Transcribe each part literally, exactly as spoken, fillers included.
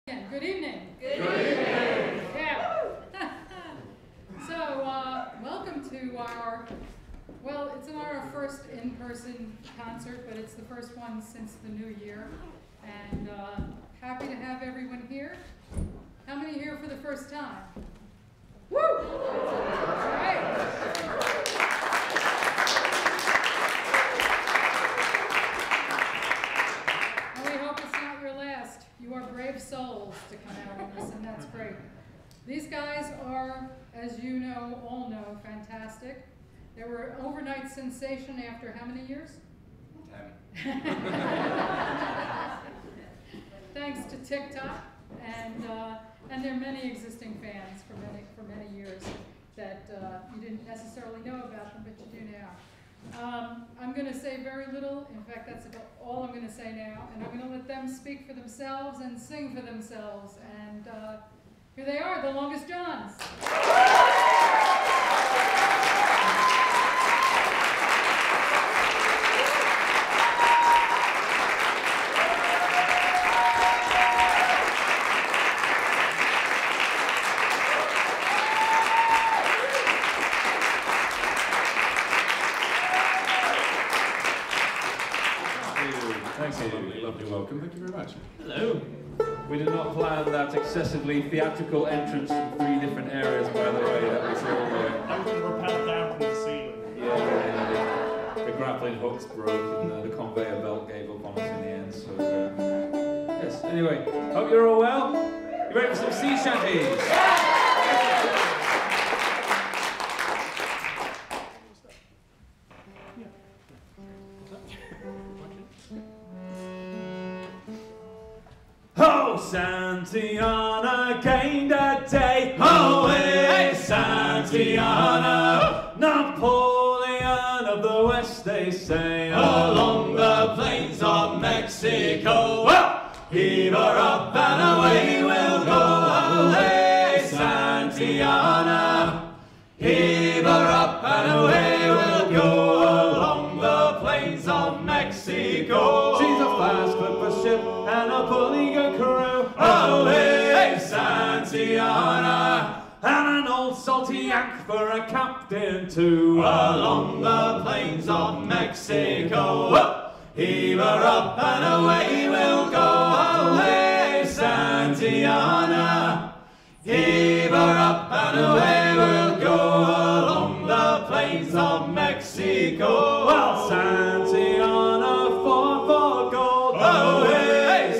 Good evening. Good evening. Yeah. So, uh, welcome to our, well, it's not our first in-person concert, but it's the first one since the new year. And uh, happy to have everyone here. How many here for the first time? Woo! All right. And we hope it's not your last. You are brave souls to come out on this, and that's great. These guys are, as you know, all know, fantastic. They were an overnight sensation after how many years? Ten. Thanks to TikTok, and uh, and there are many existing fans for many for many years that uh, you didn't necessarily know about them, but you do now. Um, I'm going to say very little. In fact, that's about all I'm going to say now, and I'm going to let them speak for themselves and sing for themselves. And uh, here they are, the Longest Johns. Thanks, a lovely, lovely welcome. Thank you very much. Hello. We did not plan that excessively theatrical entrance from three different areas, by the way. That was all. Uh, I'm going to rappel down from the ceiling. yeah, yeah, the, the grappling hooks broke and uh, the conveyor belt gave up on us in the end. So, uh, yes. Anyway, hope you're all well. You ready for some sea shanties? Oh, Santiana gained a day. Oh, hey, Santiana, Napoleon of the West, they say. Along the plains of Mexico, well, heave her up and away we'll go. Oh, hey, Santiana, heave her up and away we'll go. Along the plains of Mexico, she's a fast clipper ship and a bully good crew. Oh, hey, Santiana, and an old salty yank for a captain too. Along the plains of Mexico, whoa, heave her up and away we'll go. Oh, hey, Santiana, heave her up and away we'll go. Along the plains of Mexico, well, Santiana fought for gold. Oh, hey,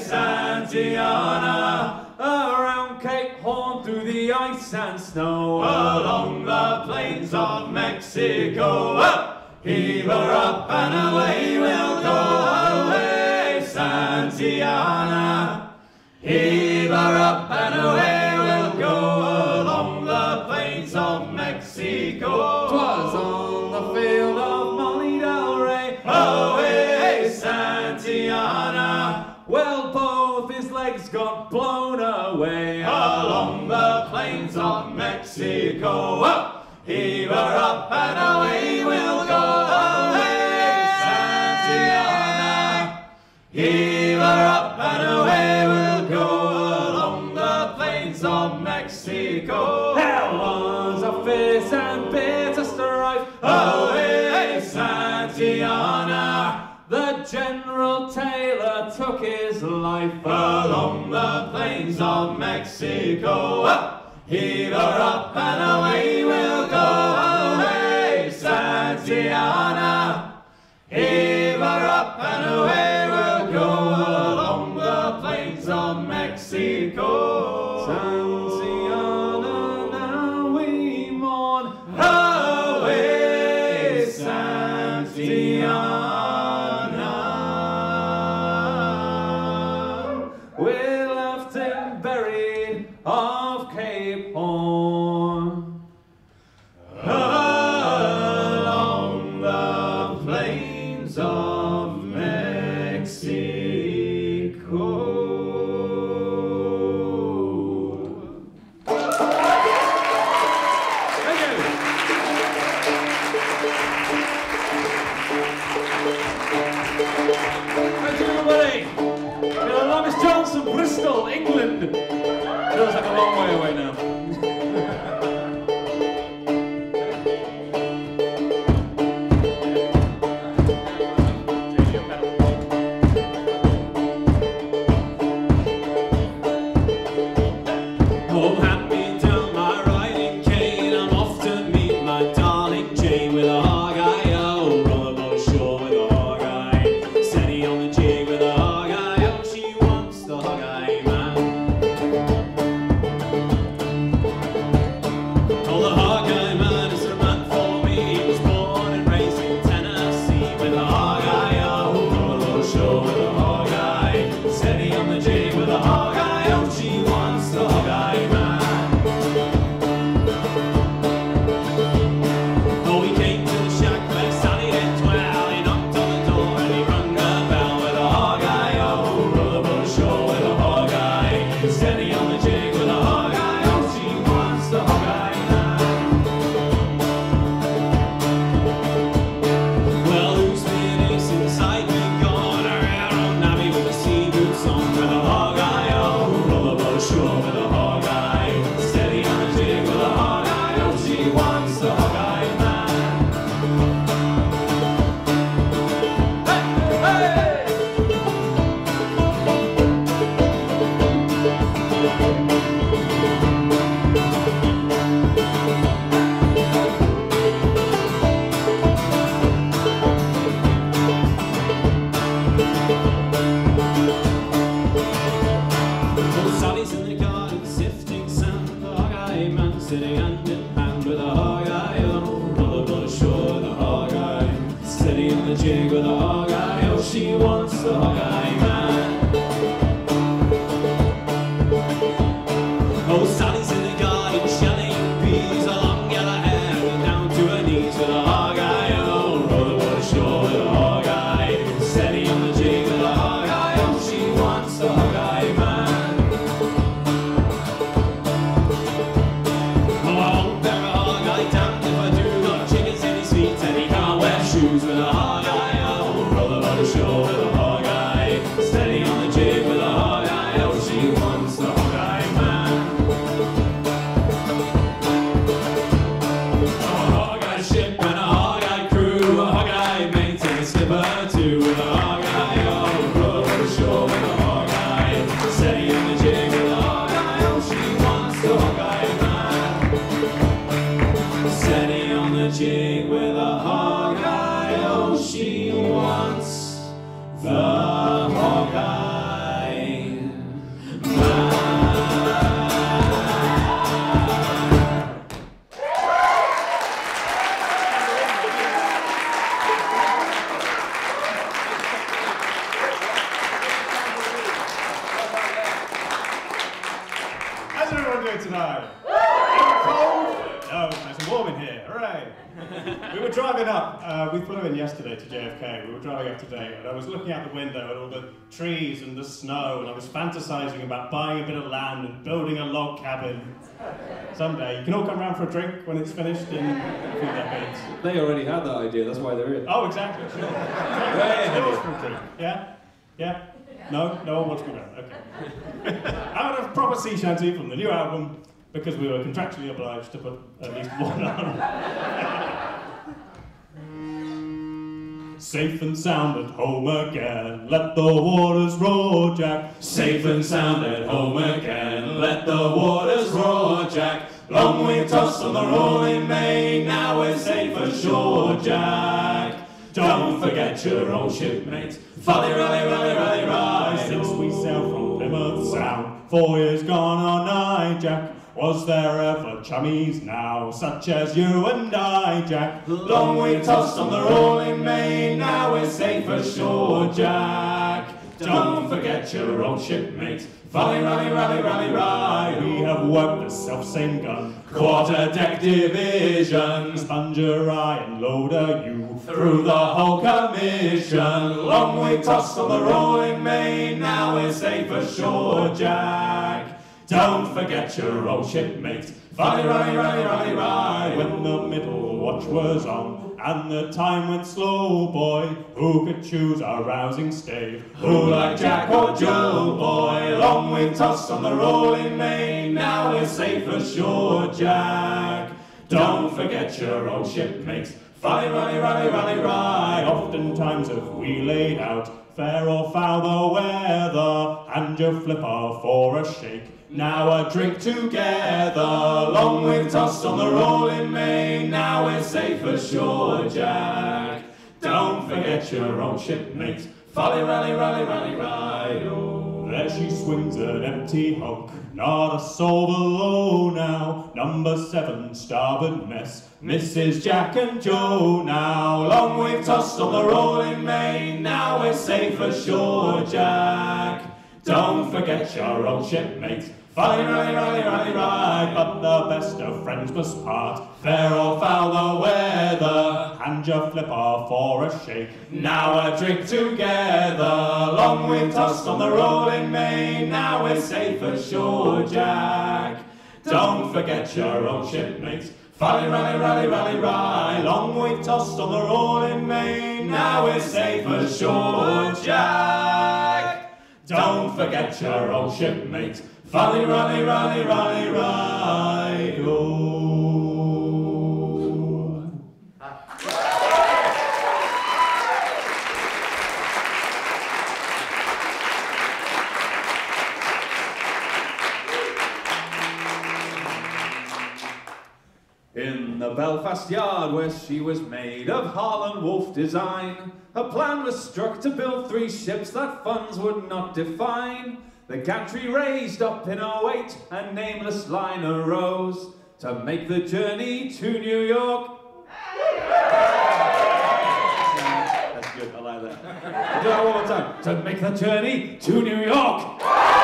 Santiana, around Cape Horn through the ice and snow. Along the plains of Mexico, oh, heave her up and away we'll go. Oh, hey, Santiana, heave her up and away we'll go. Along the plains of Mexico, 'twas on the field of Molly Del Rey. Oh, hey, Santiana, well, both his legs got blown away. Along the plains of Mexico, oh, heave her up and away we'll go. Oh, hey, Santiana, heave her up and away we'll go. Along the plains of Mexico, there was a fierce and bitter strife. Oh, hey, Santiana, the General Taylor took his life. Along the plains of Mexico, oh, heave her up and away we'll go. Oh, hey, Santiana, heave her up and away we'll go. Along the plains of Mexico, Santiana, now we mourn. Oh, hey, Santiana, we're left and buried off Cape Horn. Along the plains of Mexico. steady on the jig with a hog eye. Oh, she wants the hog eye man. Well, who's been ace inside me? Gone around on navvy with a sea boots on with a hog eye. Oh, roll the boat shore with a hog eye. Steady on the jig with a hog eye. Oh, she wants the hog eye man. Hey, hey! Sally's in the garden sifting sand, the hog eye man sitting hand in hand with a hog eye. Oh, roll the boat ashore with a hog eye. Steady on the jig with a hog eye. Oh, she wants the hog eye man. Oh, Sally's in the garden shelling peas, a long yellow hair down to her knees with a hog eye. Oh, roll the boat ashore with a hog eye. Steady on the jig with a hog eye. Oh, she wants the hog eye man. Shoes with a hog eye, oh, roll the boat ashore with a hog eye. Steady on the jig with a hog eye, oh, she wants the hog eye man. Oh, a hog eye ship and a hog eye crew, a hog eye mate and a skipper too with a hog eye, oh, roll the boat ashore with a hog eye. Steady on the jig with a hog eye, oh, she wants the hog eye man. Steady on the jig with a hog eye. Oh, she wants the hog eye man. How's everyone doing tonight? Cold? No, it's nice and warm in here. Hooray! We were driving up, uh, we flew in yesterday to J F K, we were driving up today, and I was looking out the window at all the trees and the snow, and I was fantasising about buying a bit of land and building a log cabin. Someday. You can all come round for a drink when it's finished in a few decades. They already had that idea, that's why they're here. Oh, exactly, sure. Hey. For a drink. Yeah? Yeah? No? No one wants to go round, okay. How about a proper sea shanty from the new album, because we were contractually obliged to put at least one on. Safe and sound at home again, let the waters roar, Jack. Safe and sound at home again, let the waters roar, Jack. Long we tossed on the rolling main, now we're safe ashore, Jack. Don't forget your old shipmates, folly, rally, rally, rally, ride. Since we sailed from Plymouth Sound, four years gone on nigh, Jack. Was there ever chummies now, such as you and I, Jack? Long we tossed on the rolling main, now we're safe ashore, Jack. Don't forget your old shipmates, folly, rally, rally, rally, ride. We have worked the self-same gun, quarter deck division, sponger I and loader you, through the whole commission. Long we tossed on the rolling main, now we're safe ashore, Jack. Don't forget your old shipmates, folly, rally, rally, rally, ride. When the middle watch was on, and the time went slow, boy, who could choose our rousing stave? Who like Jack or Joe, boy? Long we tossed on the rolling main, now we're safe ashore, Jack. Don't forget your old shipmates, folly, rally, rally, rally, ride. Oftentimes have we laid out, fair or foul the weather, and your flipper for a shake. Now a drink together, long we've tossed on the rolling main, now we're safe ashore, Jack. Don't forget your old shipmates, folly, rally, rally, rally, ride. Oh. There she swings an empty hulk, not a soul below now. Number seven, starboard mess, Missus Jack and Joe now. Long we've tossed on the rolling main, now we're safe ashore, Jack. Don't forget your old shipmates, Folly, rally, rally, rally, ride, but the best of friends must part. Fair or foul the weather, hand your flipper for a shake. Now a drink together, long we've tossed on the rolling main. Now we're safe ashore, Jack. Don't forget your old shipmates. Folly, rally, rally, rally, ride, long we've tossed on the rolling main. Now we're safe ashore, Jack. Don't forget your old shipmates. Folly, rally, rally, rally, ride, oh. In the Belfast yard where she was made of Harlan Wolff design, a plan was struck to build three ships that funds would not define. The gantry raised up in oh eight, a nameless line arose to make the journey to New York. That's good, I like that. I'll do that one more time. To make the journey to New York.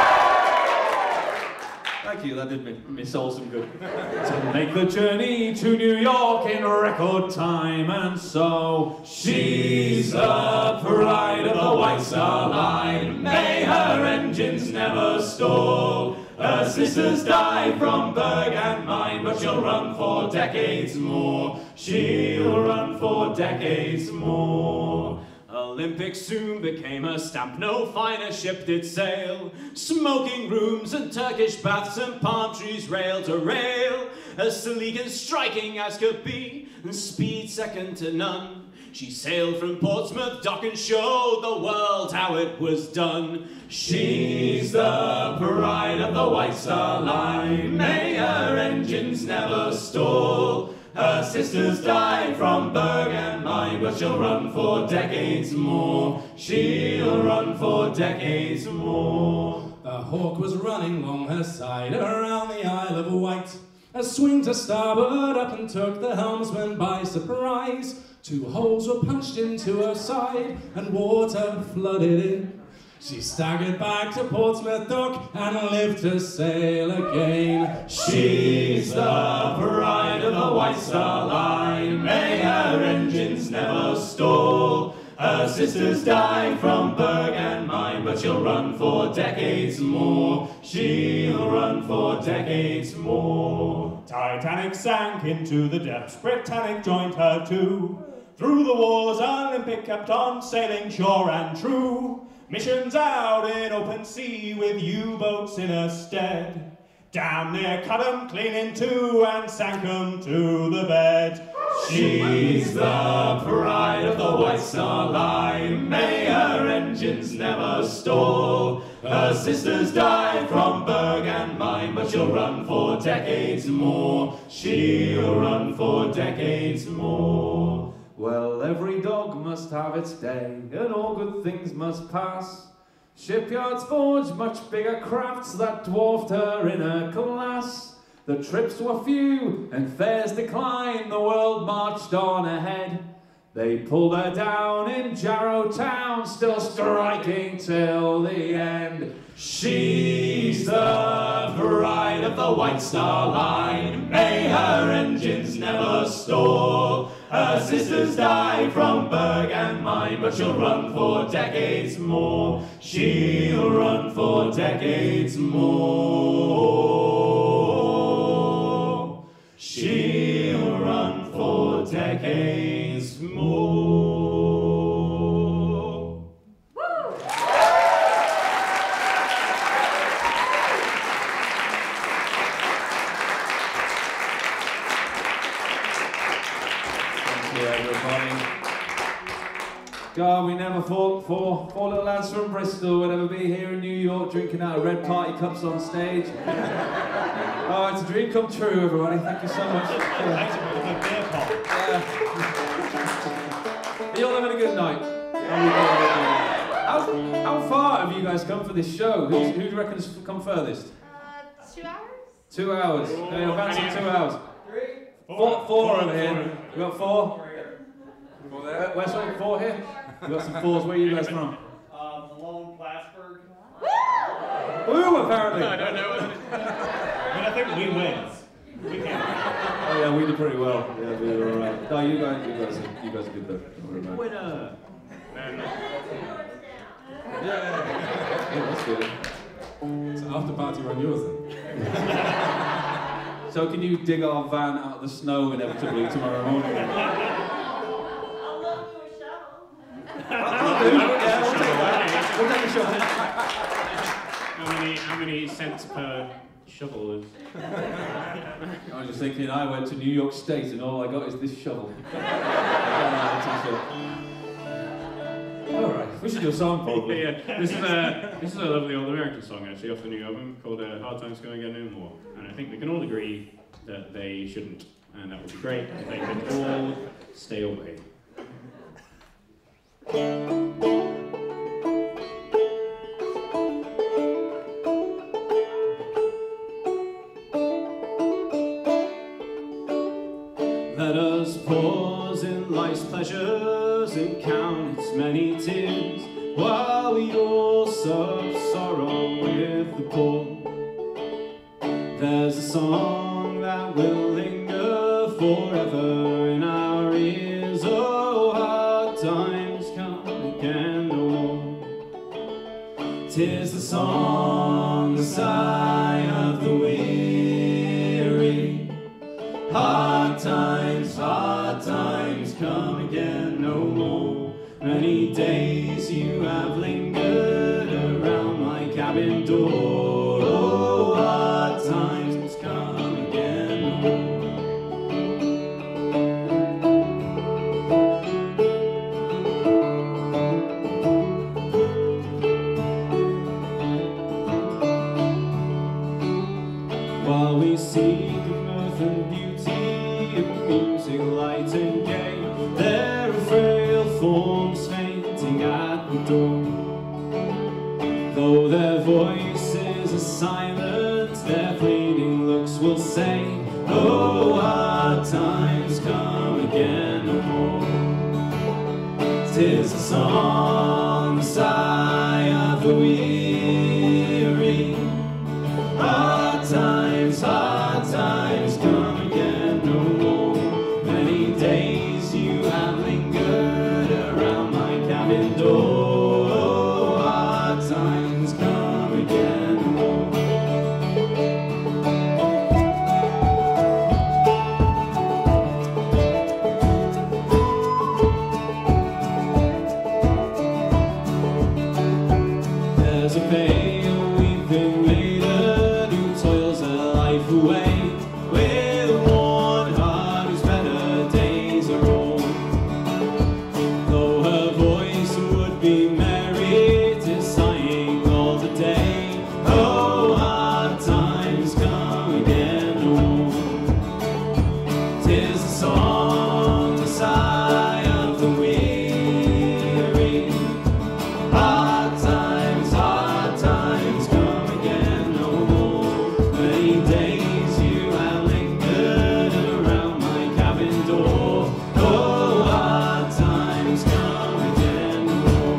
Thank you, that did me, me soul some good. To make the journey to New York in record time, and so she's the pride of the White Star Line. May her engines never stall. Her sisters died from Berg and mine, but she'll run for decades more. She'll run for decades more. Olympic soon became a stamp, no finer ship did sail. Smoking rooms and Turkish baths and palm trees rail to rail. As sleek and striking as could be, and speed second to none. She sailed from Portsmouth dock and showed the world how it was done. She's the pride of the White Star Line. May her engines never stall. Her sisters died from Berg and mine, but she'll run for decades more. She'll run for decades more. The Hawk was running along her side around the Isle of Wight. A swing to starboard up and took the helmsman by surprise. Two holes were punched into her side and water flooded in. She staggered back to Portsmouth dock and lived to sail again. She's the pride of the White Star Line. May her engines never stall. Her sisters died from Berg and mine, but she'll run for decades more. She'll run for decades more. Titanic sank into the depths, Britannic joined her too. Through the wars, Olympic kept on sailing sure and true. Missions out in open sea with U-boats in her stead. Damn near cut 'em clean in two and sank 'em to the bed. She's the pride of the White Star Line. May her engines never stall. Her sisters died from Berg and mine, but she'll run for decades more. She'll run for decades more. Well, every dog must have its day, and all good things must pass. Shipyards forged much bigger crafts that dwarfed her in her class. The trips were few, and fares declined, the world marched on ahead. They pulled her down in Jarrow Town, still striking till the end. She's the pride of the White Star Line. May her engines never stall. Her sisters died from Berg and mine, but she'll run for decades more. She'll run for decades more. She'll run for decades more. God, we never thought four, four little lads from Bristol would ever be here in New York drinking out of red party cups on stage. Oh, it's a dream come true, everybody. Thank you so much. Yeah. Are you all having a good night? How, how far have you guys come for this show? Who's, who do you reckon's come furthest? Uh, two hours? Two hours. Okay, advance in two hours. Three. Four, four over here. We got four. Four there. Where's one? Four here. We got some fours. Where are you guys from? Uh, Malone, Plattsburgh. Woo, apparently. I don't know. we win. We can. Oh yeah, we did pretty well. Yeah, we were alright. No, you guys, you guys, you guys did the Winner. Yeah, yeah, that's good. It's an after party on yours then. So can you dig our van out of the snow inevitably tomorrow morning? I'll loan you a shovel. I'll do. Yeah, we'll take that. We'll take a shovel. How many, how many cents per shovel is? I was just thinking, I went to New York State and all I got is this shovel. Alright, we should do a song probably. Yeah, yeah. This is a this is a lovely old American song actually off the new album called uh, "Hard Times Come Again No More," and I think we can all agree that they shouldn't, and that would be great if they could all stay away. Let us pause in life's pleasures and count its many tears, while we all serve sorrow with the poor. There's a song that will linger forever in our ears. Oh, hard times come again no more. 'Tis the song, the sigh of the weary. Hard times, hard times come again no more. Many days you have lingered around my cabin door. Oh, hard times come again no more. While we seek mirth and beauty, music light and gay, there are frail forms fainting at the door. Though their voices are silent, their pleading looks will say, oh, hard times come again no more. 'Tis a song, the sigh of the weary. Hard times, hard times come again no more. Many days you have lingered around my cabin door. Oh, hard times come again no more. There's a veil we've been later who toils her life away with a worn heart whose better days are o'er. Though her voice would be merry, 'tis sighing all the day. Oh, hard times come again no more. 'Tis the song, the sigh of the weary. Hard times, hard times come again no more. Many days you have lingered around my cabin door. Oh, hard times come again no more.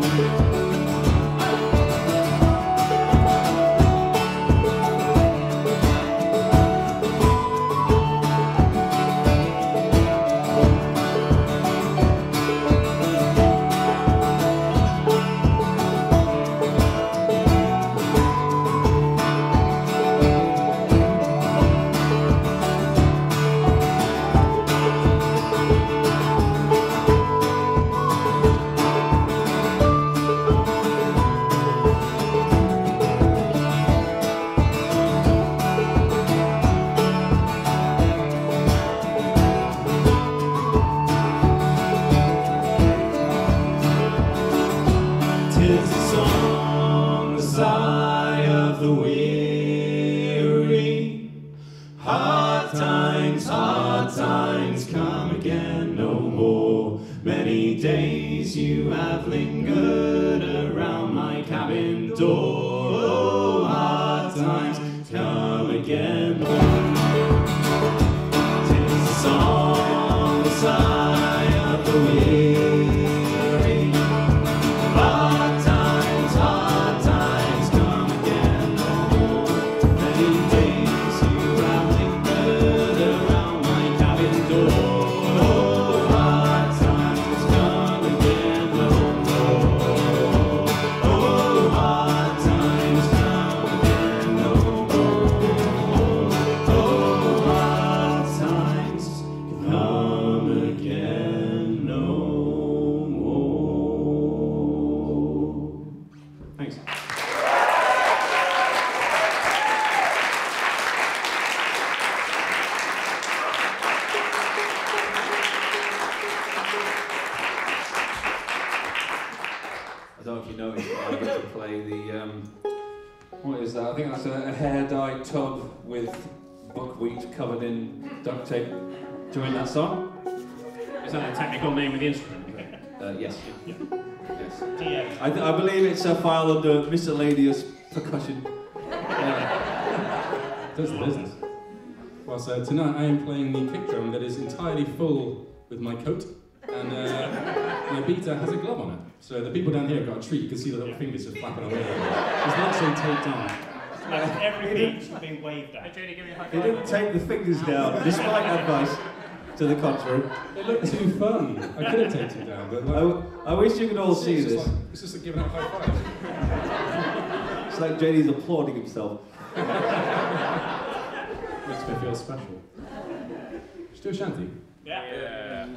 Tis the song, the sigh of the weary. Hard times, hard times come again no more. Many days you have lingered around my cabin door. Oh, hard times come again no more. Tis the song, the sigh of the weary. Hard times, hard times come again no more. Many days you have that? I think that's a, a hair dye tub with buckwheat covered in duct tape. Join that song? Is that the technical name of the instrument? Uh, yes. Yeah. Yes. T A. I, th I believe it's a file under miscellaneous percussion. Uh, Does the business. Well, so tonight I am playing the kick drum that is entirely full with my coat, and uh, my beater has a glove on it. So the people down here got a treat. You can see the little fingers just flapping away. It's not so taped on. Like every beat being waved at. Jody, give me a high He didn't take the fingers down, despite advice to the contrary. They look too fun. I could have taped them down, but I, like, w I wish you could all see it's this. just like, it's just like giving out high five. It's like J D's applauding himself. Makes me feel special. Just do a shanty. Yeah. Yeah.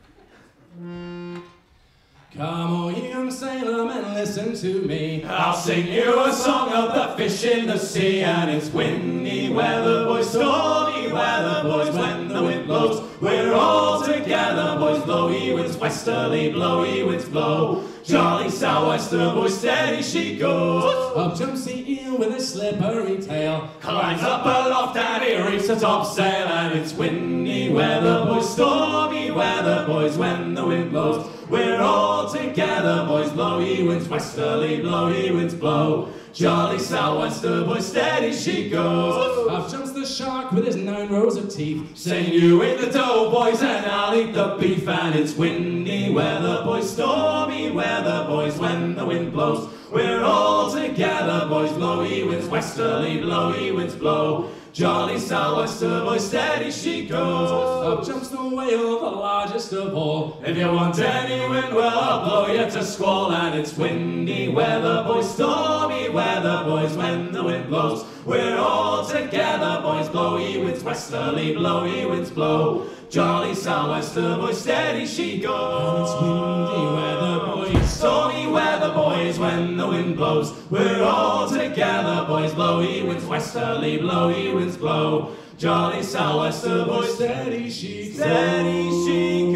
Come on, you young sailormen, listen to me. I'll sing you a song of the fish in the sea, and it's windy weather, boys, stormy weather, boys, when the wind blows. We're all together, boys, blowy winds, westerly, blowy winds blow. Jolly sou'wester, boys, steady she goes. Up jumps the eel with a slippery tail, Climbs up aloft and he reaps the topsail, and it's windy weather, boys, stormy weather, boys, when the wind blows. We're all together, boys, blowy winds, westerly, blowy winds blow. Jolly sou'wester, boys, steady she goes. up jumps the shark with his nine rows of teeth, Saying you eat the dough, boys, and I'll eat the beef, and it's windy weather, boys, stormy weather, boys, when the wind blows. We're all together, boys, blowy winds, westerly, blowy winds blow. Jolly sou'wester, boys, steady she goes. up jumps the whale, the largest of all. If you want any wind, well, I'll blow you to squall, and it's windy weather, boys, stormy weather, boys, when the wind blows. We're all together, boys, blowy winds, westerly, blowy winds blow. Jolly sou'wester, boys, steady she goes. It's windy weather, boys, Stormy weather, boys, when the wind blows. We're all together, boys, blowy winds, westerly, blowy winds blow. Jolly sou'wester, boys, steady she goes. steady she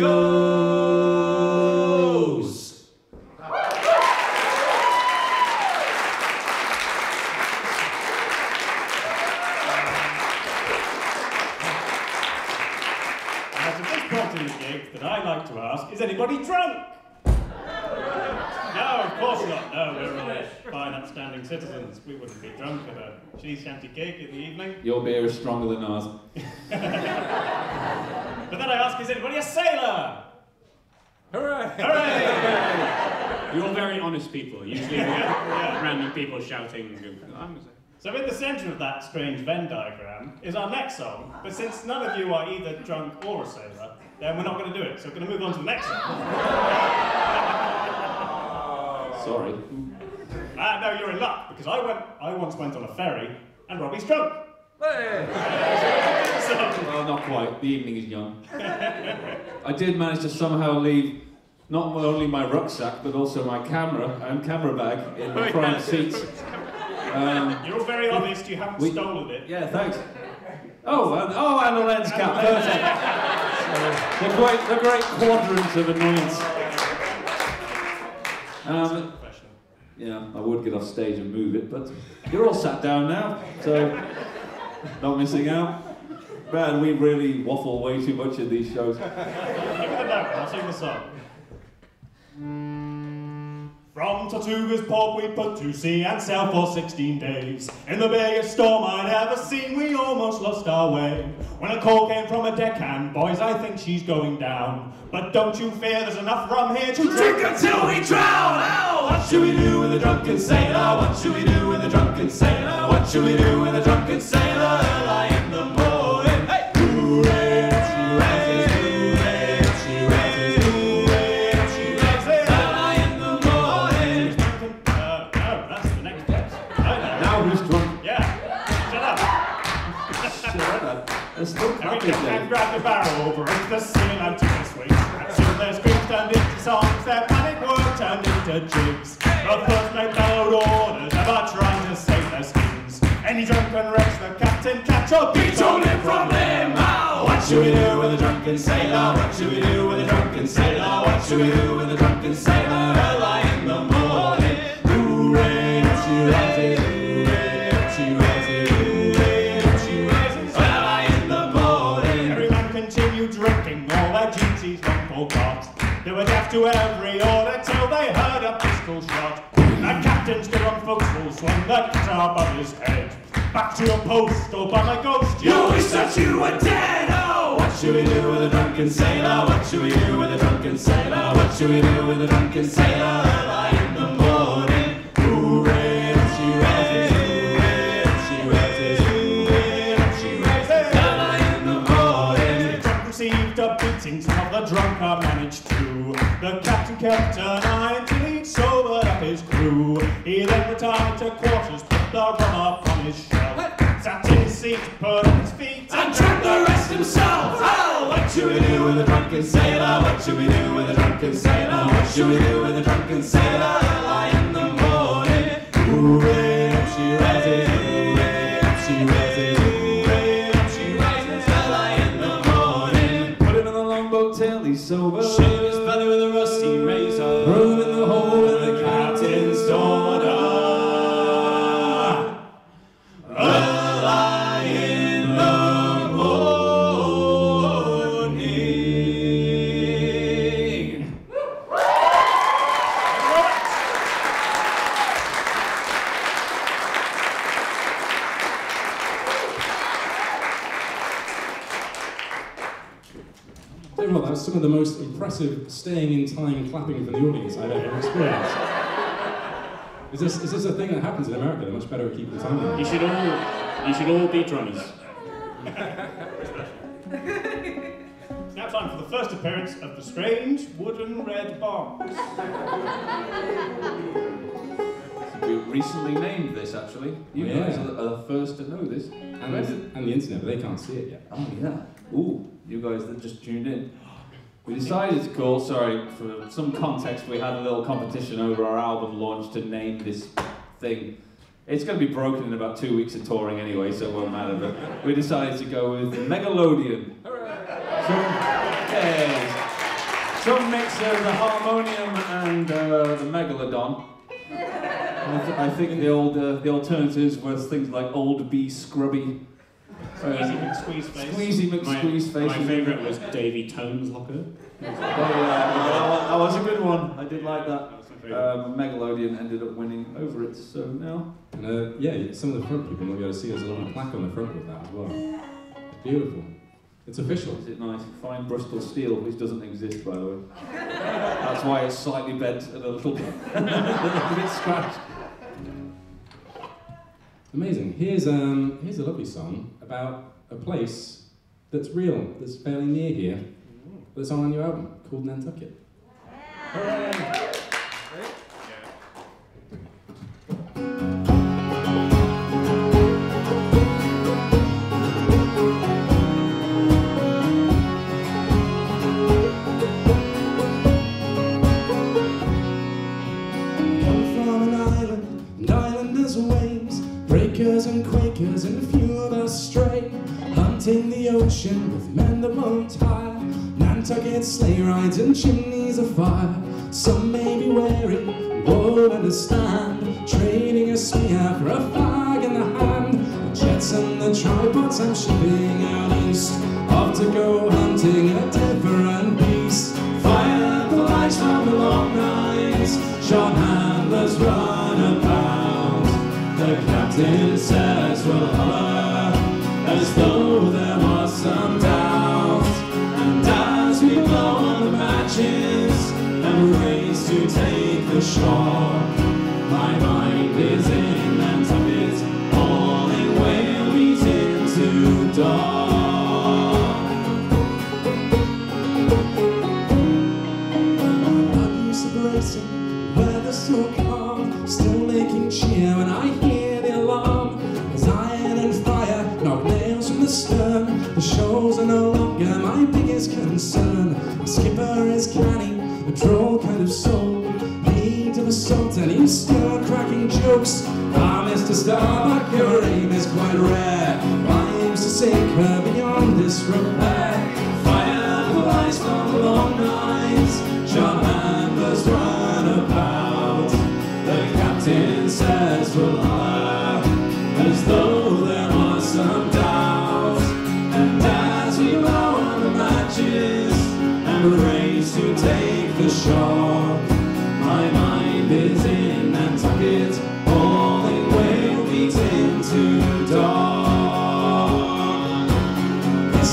goes. Now, to this point in the gig that I like to ask, is anybody drunk? No, of course not. No, we're all fine, upstanding citizens. We wouldn't be drunk at a cheese shanty gig in the evening. Your beer is stronger than ours. But then I ask, is anybody a sailor? Hooray! Hooray! You're all very honest people. Usually we get Yeah. random people shouting. I'm a So in the centre of that strange Venn diagram is our next song, but since none of you are either drunk or a sailor, then we're not going to do it, so we're going to move on to the next song. Sorry. Ah, no, you're in luck, because I went, I once went on a ferry, and Robbie's drunk. Hey. So, Well, not quite. The evening is young. I did manage to somehow leave not only my rucksack, but also my camera and camera bag in the front seats. Um, you're all very honest, you haven't we- stolen it. yeah, thanks. Oh, and, oh, and a lens cap. Perfect. The great, the great quadrant of annoyance. Um, Professional. yeah, I would get off stage and move it, but you're all sat down now, so not missing out. Man, we really waffle way too much in these shows. Give me the note, I'll sing the song. From Tortuga's port we put to sea and sailed for sixteen days. In the biggest storm I'd ever seen, we almost lost our way. When a call came from a deckhand, boys, I think she's going down. But don't you fear, there's enough rum here to drink until we drown! Ow! What should we do with a drunken sailor? What should we do with a drunken sailor? What should we do with a drunken sailor? Early in the morning, hey! Hooray, hooray, hooray, hooray, hooray, hooray, early in the morning. Uh, no, that's the next verse. Now who's drunk? Yeah, shut up. Shut up. There's still And we coffee can there. and grab the barrel over into the sea and out to the swings. And soon their screams turned into songs, their panic work turned into jigs. The first mate bellowed orders, ever trying to save their skins. Any drunken wretch the captain catch or beat on him from him. Ow! What should we do with a drunken sailor? What should we do with a drunken sailor? What should we do with a drunken sailor? Early in the morning. Hooray, hooray, hooray, hooray, to every order till they heard a pistol shot. The captain stood on forecastle, swung the guitar above his head. Back to your post, or by my ghost, you wish that you were dead. Oh, what should we do with a drunken sailor? What should we do with a drunken sailor? What should we do with a drunken sailor? Early in the morning, hooray, up she rises, hooray, up she rises, hooray, up she rises. Early in the morning, the drunk received a beating, some of the drunk are managed to. The captain kept an eye until he'd sobered up his crew. He then retired to quarters, put the rum up on his shelf, sat in his seat, put on his feet, and drank the rest himself. Oh, what should we do with a drunken sailor? What should we do with a drunken sailor? What should we do with a drunken sailor? Early in the morning, hooray, up she rises, hooray, up she rises, hooray, up she rises. Early in the morning, Put him in the longboat till he's sober. shave his belly with a rusty razor, Throw him in the hole with the captain's order. Early in the morning. Tell you what, that was some of the most impressive staying in time clapping from the audience I've ever experienced. Is this, is this a thing that happens in America? They're much better at keeping time. You should all, you should all be drummers. It's now time for the first appearance of the strange wooden red box. We recently named this, actually. You Yeah. guys are, are the first to know this. And, the, and the internet, but they can't see it yet. Oh, yeah. Ooh, you guys that just tuned in. We decided to call, sorry, for some context, we had a little competition over our album launch to name this thing. It's going to be broken in about two weeks of touring anyway, so it won't matter, but we decided to go with Megalodian. Some, yes, some mix of the harmonium and uh, the megalodon. I, th I think the old uh, the alternatives were things like Old B Scrubby. Squeezy McSqueeze face. Squeezy My, McSqueeze face. my favourite was Davy Tones Locker. Oh, yeah, that was a good one. I did like that. That was my favourite. Um, Megalodian ended up winning over it, so now. And uh, yeah, some of the front people will be able to see there's a little plaque on the front with that as well. Beautiful. It's official. Is it nice? Fine Bristol steel, which doesn't exist, by the way. That's why it's slightly bent and a little bit, a little bit scratched. Amazing. Here's um here's a lovely song about a place that's real, that's fairly near here, that's on a new album called Nantucket. Hooray! And quakers and a few of us stray, hunting the ocean with men that won't tire. Nantucket sleigh rides and chimneys of fire. Some may be wary, won't understand, trading a spear for a flag in the hand. The jets and the tripods I'm shipping out east, off to go hunting a different beast. Fire the lights from the long nights, short handlers run about. The captain says we'll holler, as though there was some doubt. And as we blow on the matches and race to take the shore, my mind is in Nantucket, all in whale beat into dawn. I'm used to bracing, weather so calm, still making cheer when I hear the alarm. As iron and fire knock nails from the stern, the shoals are no longer my biggest concern. My skipper is canny, a droll kind of soul, heat of assault and he's still cracking jokes. Ah, Mister Starbuck, your aim is quite rare, rhymes to sink her beyond this repair. Fire the lights from the long nights, short handlers run about. The captain says we'll holler, as though there was some doubt. And as we blow on the matches and race to take the shore,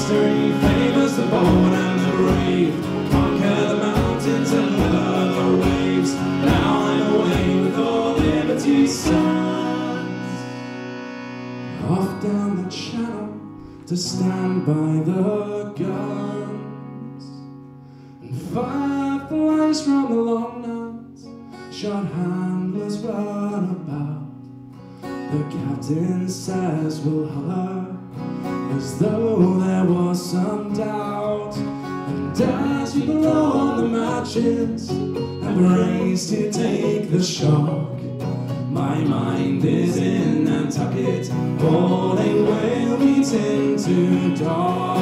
history, famous the bold and the brave, conquer the mountains and weather the waves. Now I'm away with all liberty's sons, off down the channel to stand by the guns, and fireflies round the long nights, shot handlers run about. The captain says we'll holler, as though there was some doubt. And as we blow on the matches and brace to take the shock, my mind is in Nantucket, holding whale meat into dark.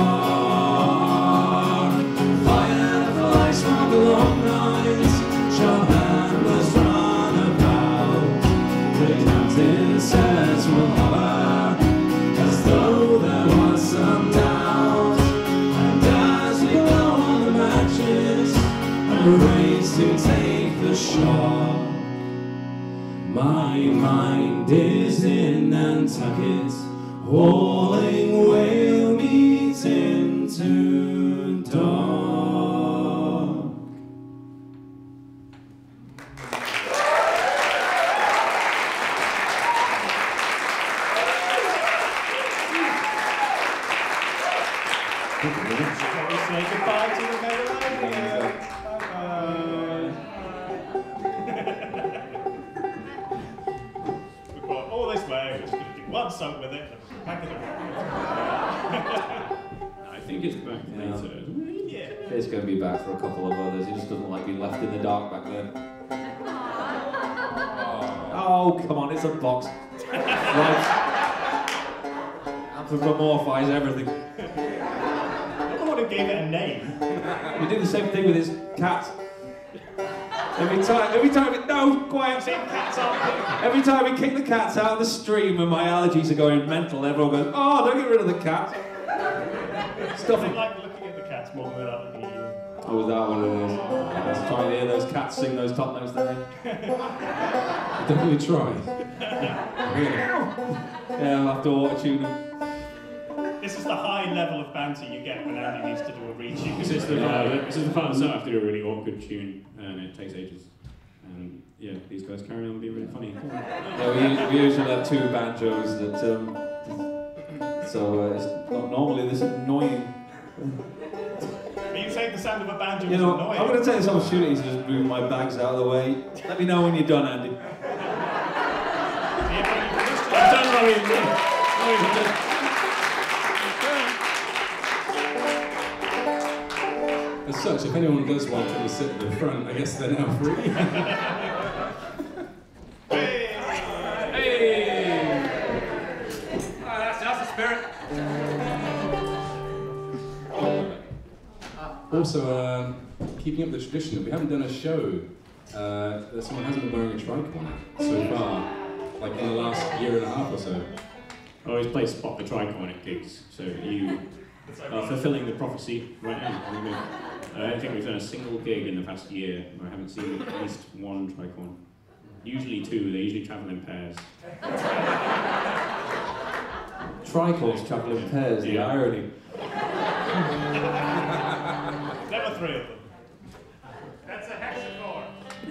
Fireflies round the long nights, shot handlers run about. The captain says we'll holler, as though there was some doubt. And as we blow on the matches and race to take the shore, my mind is in Nantucket, hauling whale meat into dark. Shall we say goodbye to the Wellerman? Bye-bye. We've got all this way, we're just going to do one song with it, and back in the I think it's back Yeah. later. Yeah. He's going to be back for a couple of others. He just doesn't like being left in the dark back there. Oh, come on, it's a box. Right. Anthropomorphise everything. I'm the one who gave it a name. We did the same thing with his cat. Every time, every time, it, no, quiet. Same cats aren't Every time we kick the cats out of the stream and my allergies are going mental, everyone goes, oh, don't get rid of the cat. Stuff They it. like looking at the cats more than they like looking at you. Oh, is that what it is? Let's try and hear those cats sing those top notes then. Don't we try? Really? Yeah, I'll have to auto-tune them. This is the high level of banter you get when Andy needs to do a retune. This is the uh, this is the part so I have to do a really awkward tune, and it takes ages. And yeah, these guys carry on being really funny. Yeah, we, we usually have two banjos that, um, so uh, it's not normally this annoying. Are you saying the sound of a banjo You is know, annoying? I'm going to take this opportunity to just move my bags out of the way. Let me know when you're done, Andy. I'm done, Rory. Rory, I'm done. As such, if anyone does want to sit at the front, I guess they're now free. Hey! Hey! Oh, that's, that's the spirit. Also, um, keeping up the tradition that we haven't done a show uh, that someone hasn't been wearing a tricon so far, like in the last year and a half or so. I always play spot the tricon at gigs, so you are fulfilling the prophecy right now. I mean, I don't think we've done a single gig in the past year where I haven't seen at least one tricon. Usually two, they usually travel in pairs. Tricons travel in pairs, the Yeah. irony. There were three of them. That's a hexachord.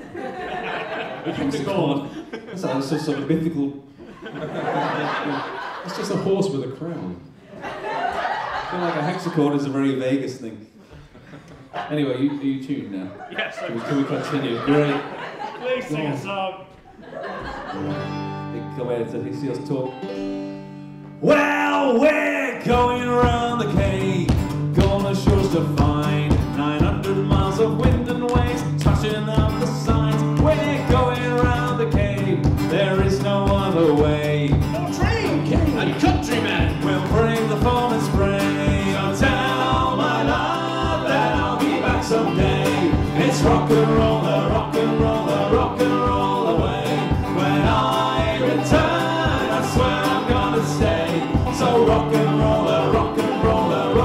Hexachord. That's some sort of mythical. It's just a horse with a crown. I feel like a hexachord is a very Vegas thing. Anyway, you, are you tuned now? Yes, Can we, can we continue? Great. please sing a song. They can come here to see us talk. Well, we're going around the Cape, gonna show us to find nine hundred miles of wind and waves, smashing up the signs. We're going around the Cape, there is no other way. And countrymen! We'll bring the foam and spray. So tell my love that I'll be back someday. It's rock and roll, the rock and roll, the rock and roll away. When I return, I swear I'm gonna stay. So rock and roll, the rock and roll, the rock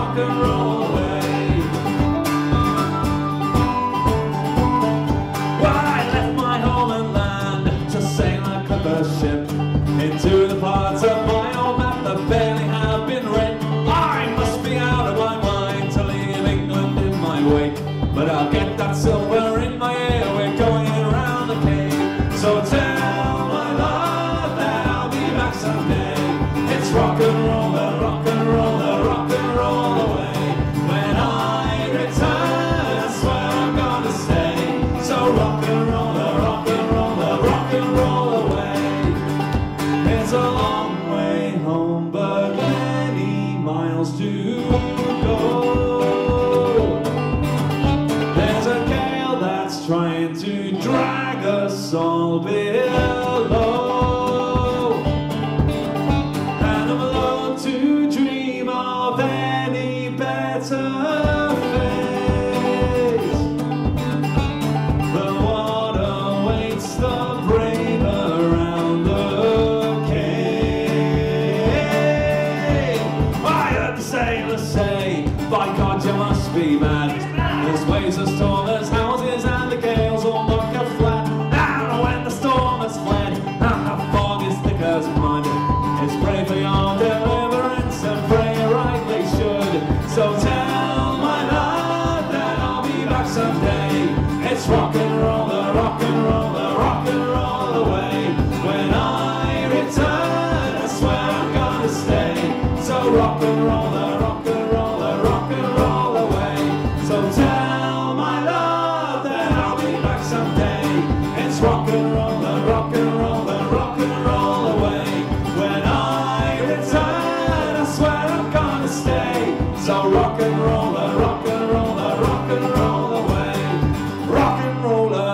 miles to go. There's a gale that's trying to drag us all below, and I'm alone to dream of any better fate. The water waits the brave around the cape. I heard the sailors say, by God you must be mad. There's waves as tall as houses and the gales all knock her flat. And when the storm has fled and the fog is thick as mud, it's pray for your deliverance and pray right they should. So tell my love that I'll be back someday. It's rock and roll, the rock and roll, the rock and roll away. When I return, I swear I'm gonna stay. So rock and roll, the rock and roll, the rock and roll away. So tell my love that I'll be back someday. It's rock and roll, the rock and roll, the rock and roll away. When I return, I swear I'm gonna stay. So rock and roll, the rock and roll, the rock and roll away. Rock and roller.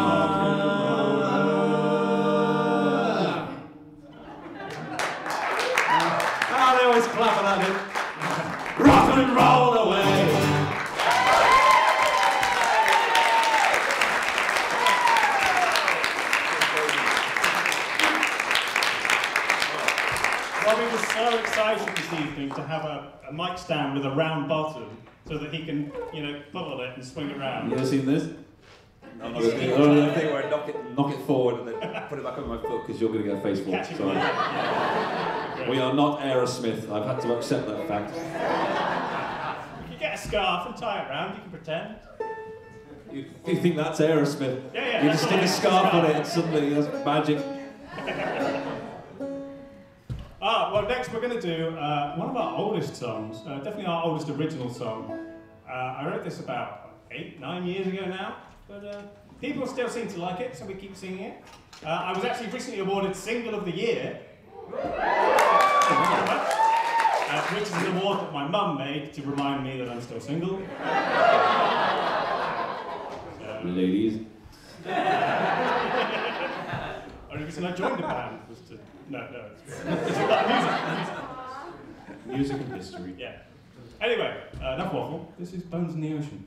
Ah, they always clapping at it. Rock and roll away. Robbie was so excited this evening to have a, a mic stand with a round bottom so that he can, you know, pull on it and swing it around. You ever seen this? I'm not gonna do the only thing where I knock it, knock it forward and then put it back on my foot because you're going to get a face full. Catch it Sorry. with it. We are not Aerosmith. I've had to accept that fact. If you get a scarf and tie it round, you can pretend. You, you think that's Aerosmith? Yeah, yeah. You just stick a scarf on it and suddenly there's magic. Ah, well, next we're going to do uh, one of our oldest songs, uh, definitely our oldest original song. Uh, I wrote this about eight, nine years ago now, but uh, people still seem to like it, so we keep singing it. Uh, I was actually recently awarded Single of the Year, uh, which is an award that my mum made to remind me that I'm still single. So, Ladies. only reason I joined the band was to... No, no, it's, it's about music, music. Music and history. Yeah. Anyway, uh, enough waffle. This is Bones in the Ocean.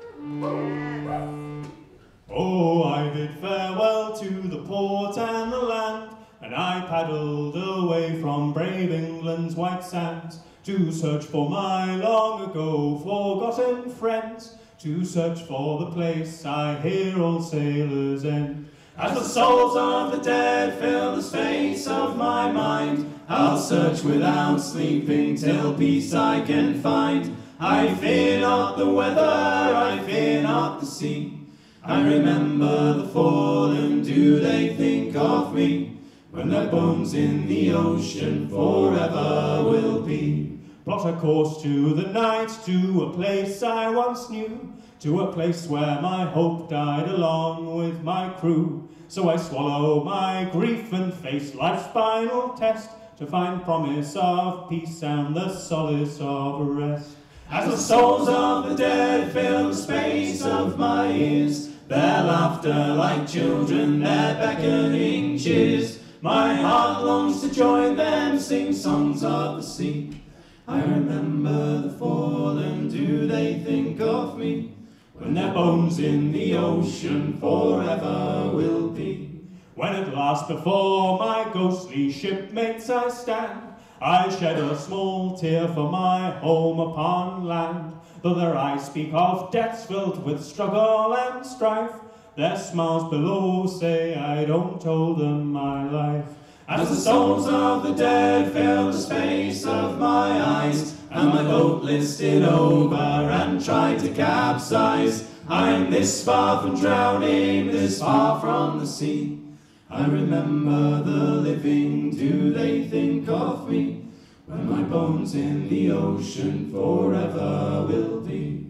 Oh, I bid farewell to the port and the land, and I paddled away from brave England's white sands to search for my long ago forgotten friends, to search for the place I hear all sailors end. As the souls of the dead fill the space of my mind, I'll search without sleeping till peace I can find. I fear not the weather, I fear not the sea. I remember the fallen, do they think of me? When their bones in the ocean forever will be. Plot a course to the night, to a place I once knew, to a place where my hope died along with my crew. So I swallow my grief and face life's final test, to find promise of peace and the solace of rest. As the souls of the dead fill the space of my ears, their laughter like children, their beckoning cheers, my heart longs to join them, sing songs of the sea. I remember the fallen, do they think of me? When their bones in the ocean forever will be. When at last before my ghostly shipmates I stand, I shed a small tear for my home upon land. Though their eyes speak of deaths filled with struggle and strife, their smiles below say I don't owe them my life. As the souls of the dead fill the space of my eyes, and my boat listed over and tried to capsize, I'm this far from drowning, this far from the sea. I remember the living, do they think of me? When my bones in the ocean forever will be.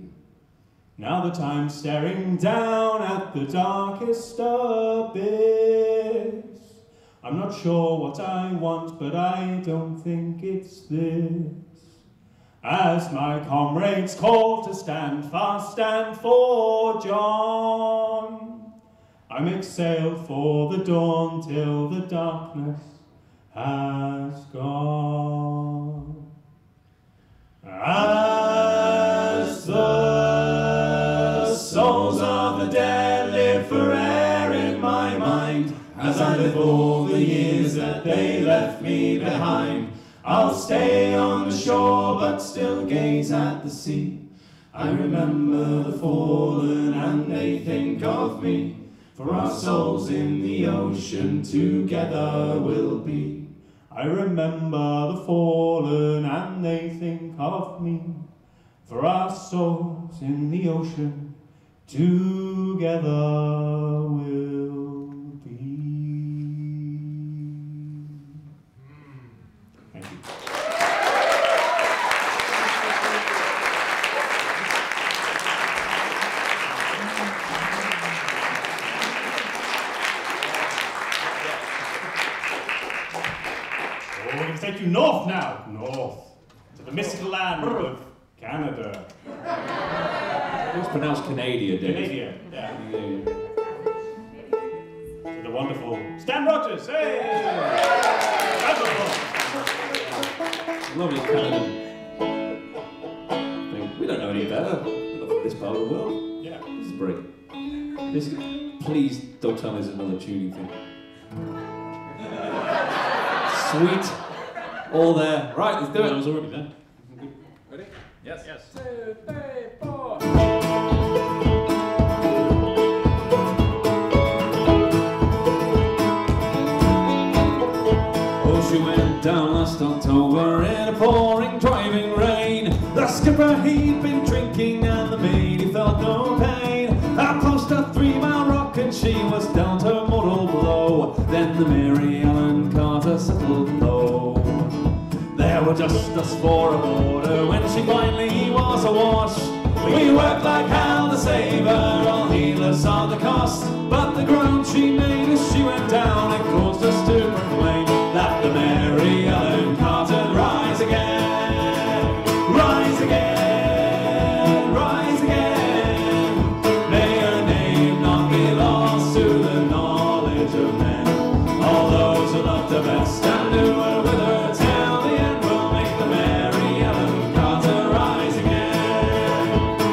Now that I'm staring down at the darkest abyss, I'm not sure what I want, but I don't think it's this. as my comrades call to stand fast and for John. I make sail for the dawn till the darkness has gone. As the souls of the dead live forever in my mind, as I live all the years that they left me behind, I'll stay on the shore but still gaze at the sea. I remember the fallen and they think of me, for our souls in the ocean together will be. I remember the fallen and they think of me, for our souls in the ocean together will be. Thank you. We're going to take you north now, north, to the mystical land of Canada. It's pronounced Canada, Dave. Canada, yeah. To the wonderful Stan Rogers, hey! Lovely Canada. We don't know any better. We're not from this part of the world. Yeah. This is great. This, please don't tell me there's another tuning thing. Sweet. All there. Right, let's do it. I was already there. Ready? Yes. Yes. Two, three, four. Oh, she went down last October in a pouring, driving rain. The skipper, he'd been drinking and the maid, he felt no pain. I closed a three-mile rock and she was down to mortal blow. Then the Mary Ellen Carter settled low. There were just us four aboard her when she finally was awash. We worked like hell to save her, all heedless of the cost. But the ground she made as she went down, it caused us to proclaim that the Mary Ellen Carter rise again, rise again, rise again. May her name not be lost to the knowledge of men. All those who loved her best and who were with her till the end will make the Mary Ellen Carter rise again.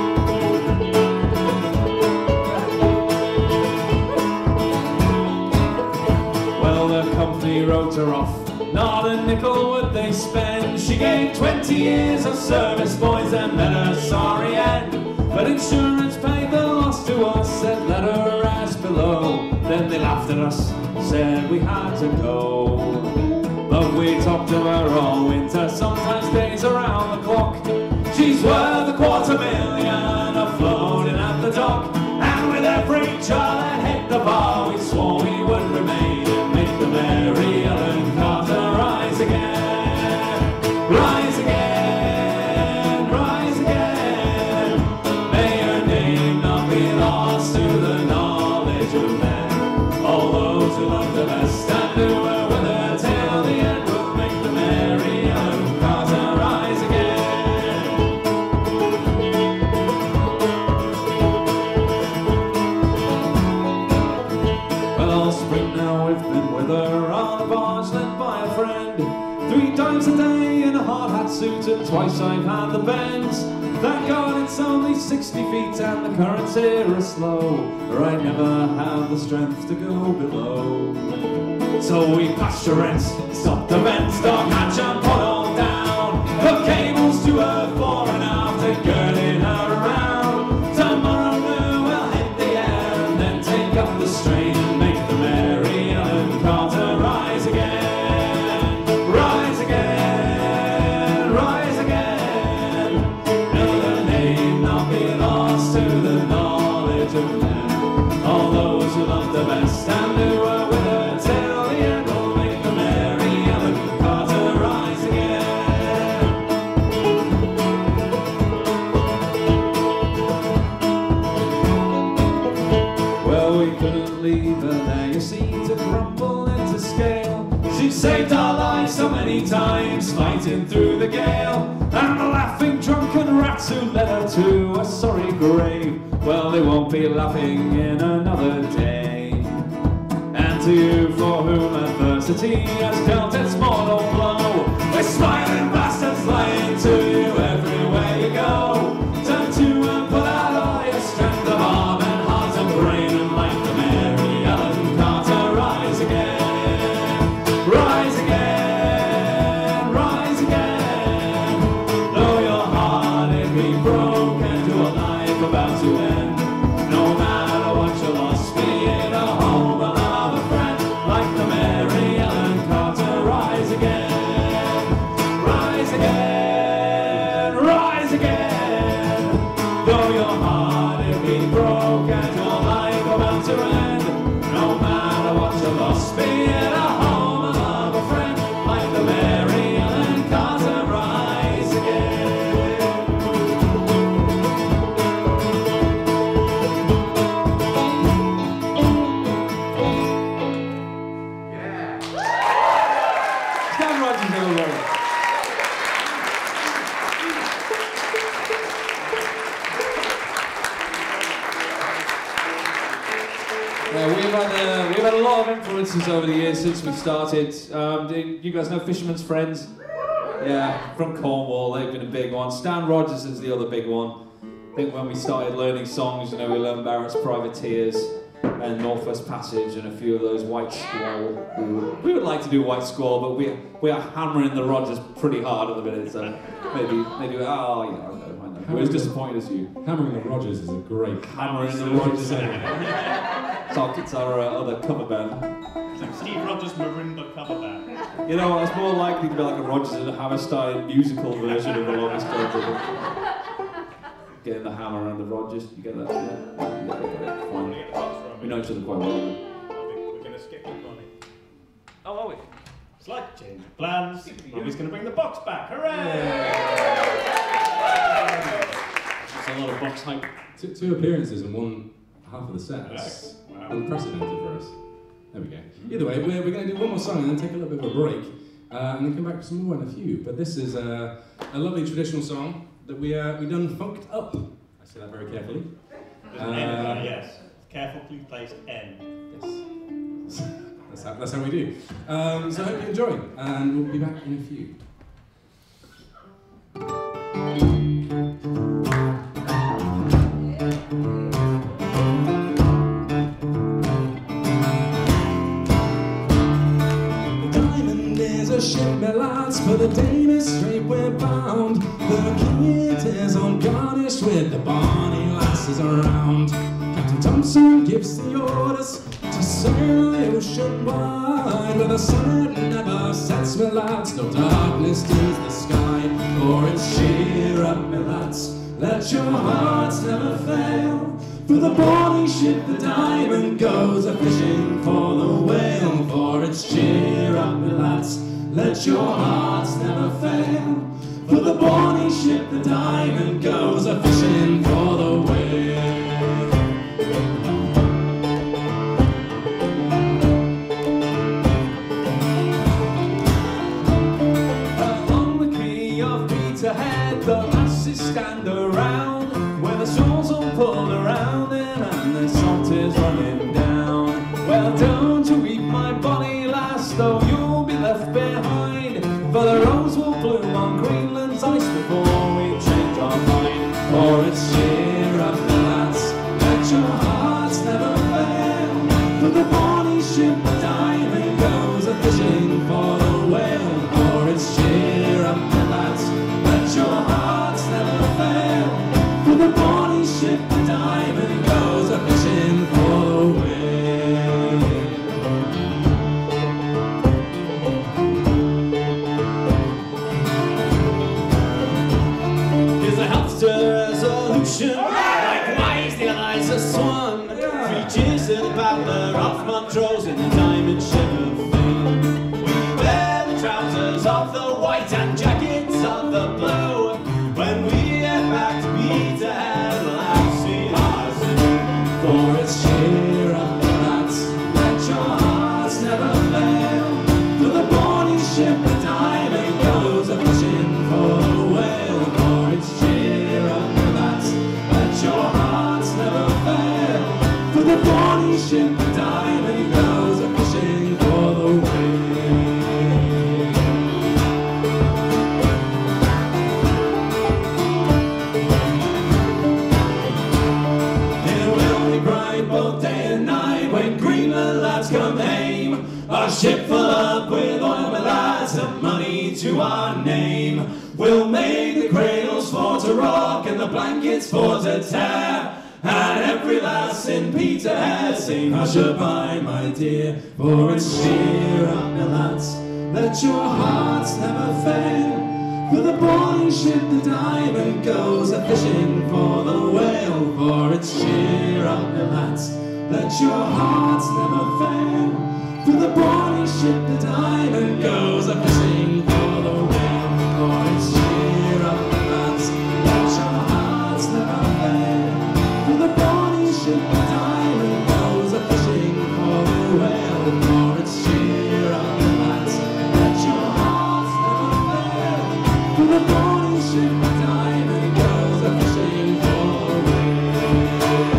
Well, the company wrote her off, not a nickel would they spend. She gave twenty years of service, boys, and met a sorry end. But insurance paid the loss to us, said let her rest below. Then they laughed at us, said we had to go. But we talked to her all winter, sometimes days around the clock. She's worth a quarter million, afloat in at the dock. And with every child that hit the bar, we swore we would remain and make the Mary Ellen Carter rise again, rise again, rise again. May her name not be lost to the knowledge of men. All those who loved her best and who were with her till the end will make the Mary Ellen Carter rise again. Well, all spring now we've been with her on a barge led by a friend. Three times a day in a hard hat suit and twice I've had the bends. Thank God it's only sixty feet and the currents here are slow, or I never have the strength to go below. So we patched her rents, stopped the vents, dog hatch and put all down. Hook cables to her fore and aft and girding her around. Tomorrow new we'll hit the air and then take up the strain and make the Mary Ellen Carter rise again, rise again, rise again. May her name not be lost to the knowledge of men. All those who loved her best and who were with her till the end will make the Mary Ellen Carter rise again. Well, we couldn't leave her there, you see, to crumble into scale. She saved our lives so many times, fighting through the gale, and the laughing to let her to a sorry grave. Well, they won't be laughing in another day. And to you for whom adversity has dealt its mortal blow, we're smiling bastards lying to you everywhere you go. Turn to and put out all your strength of arm and heart and brain, and like the Mary Ellen Carter, rise again, rise again, rise again. Though your heart it be broken to a life about to end, no matter what you lost, be it a home, a love, a friend, like the Mary Ellen Carter, rise again, rise again, rise again. Though your heart it be broken to a life about to end, no matter what you lost, be it a home, a love, a friend, like the Mary Ellen Carter, rise again. Stan Rogers, everybody. Yeah, we've had, uh, we've had a lot of influences over the years since we started. Um, do you guys know Fisherman's Friends? Yeah, from Cornwall, they've been a big one. Stan Rogers is the other big one. I think when we started learning songs, you know, we learned Barrett's Privateers and Northwest Passage and a few of those White Squall. We would, we would like to do White Squall, but we we are hammering the Rogers pretty hard at the minute, so maybe, maybe, oh, yeah, I know, I know. We're as disappointed as you. Hammering the Rogers is a great... Hammering the Rogers. It's our, it's our uh, other cover band. It's like Steve Rogers' marimba cover band. You know what, it's more likely to be like a Rogers and Hammerstein musical version of The Longest Country. Getting the hammer and the Rogers, you get that? Yeah, yeah, yeah, yeah. Fine. Get the box from We know each other quite well. I think we're going to skip the money. Oh, are we? Slight change of plans. Robbie's going to bring the box back. Hooray! That's a lot of box hype. Two, two appearances in one half of the set. Right. That's Wow. unprecedented for us. There we go. Either way, we're, we're going to do one more song and then take a little bit of a break, uh, and then come back with some more in a few. But this is uh, a lovely traditional song that we uh, we done funked up. I say that very carefully. There's an N in there, yes. Carefully placed N. Yes. That's how, that's how we do. Um, so I hope you enjoy, and we'll be back in a few. Ship, my lads, for the Danish strait we're bound. The king it is all garnished with the bonny lasses around. Captain Thompson gives the orders to sail the ocean wide, where the sun never sets, my lads, no darkness dims the sky. For it's cheer up, my lads, let your hearts never fail. For the bonny ship, the Diamond, goes a-fishing for the whale. For it's cheer up, my lads, let your hearts never fail. For the bonny ship, the Diamond, goes a-fishing for the whale. Along the quay of Peterhead, the lasses stand around, where the shawls all pulled around them and the salt is running down. Well, don't you weep, my bonny lass, though you'll be left behind, for the rose will bloom on Greenland's ice before we change our mind. For it's cheer up, the lads, let your hearts never fail. For the bonny ship, the Diamond, goes a-fishing for the whale. For it's cheer up, the lads, let your hearts never fail. For the bonny ship, the Diamond, goes a-fishing for the whale. Resolution, likewise the eyes of swan. Three cheers to the battler of Montrose in the diamond ship of fame. We wear the trousers of the white and jackets of the blue. When we get back to Peterhead, we'll have sweethearts to do. For it's cheer up, lads, let your hearts never fail. For the bonny ship, the Diamond, goes a-fishing for the whale. For it's cheer up, ship full up with oil, my lads, and money to our name. We'll make the cradles for to rock and the blankets for to tear. And every lass in Peterhead sing hush-a-bye, my dear, for it's cheer up, my lads, let your hearts never fail. For the bonny ship, the diamond, goes a-fishing for the whale. For it's cheer up, my lads, let your hearts never fail. For the bonny ship, the diamond, goes a-fishing for the whale. For it's cheer up, my lads, let your hearts never fail. For the bonny ship, the diamond, goes a-fishing for the whale. For it's cheer up, my lads, let your hearts never fail. For the bonny ship, the diamond, goes a-fishing for the whale.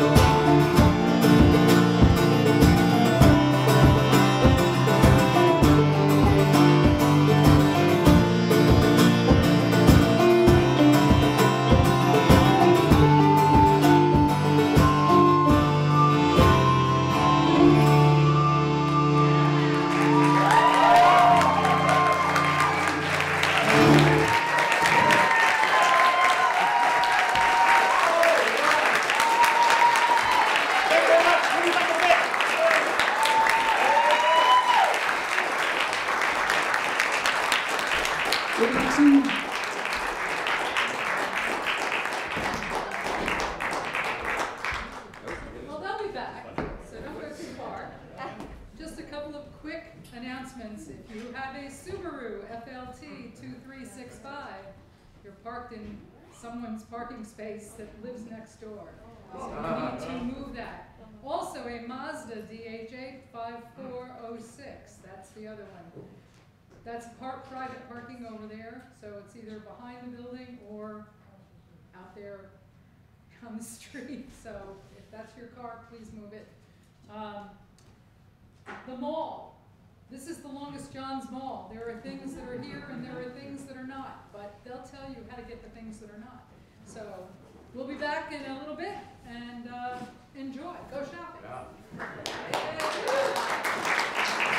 Well, they'll be back, so don't go too far. Just a couple of quick announcements. If you have a Subaru F L T two three six five, you're parked in someone's parking space that lives next door. So you need to move that. Also, a Mazda D H eight five four oh six, that's the other one. That's part private parking over there, so it's either behind the building or out there on the street. So if that's your car, please move it. Um, the mall. This is the Longest John's Mall. There are things that are here and there are things that are not, but they'll tell you how to get the things that are not. So we'll be back in a little bit, and uh, enjoy. Go shopping. Yeah.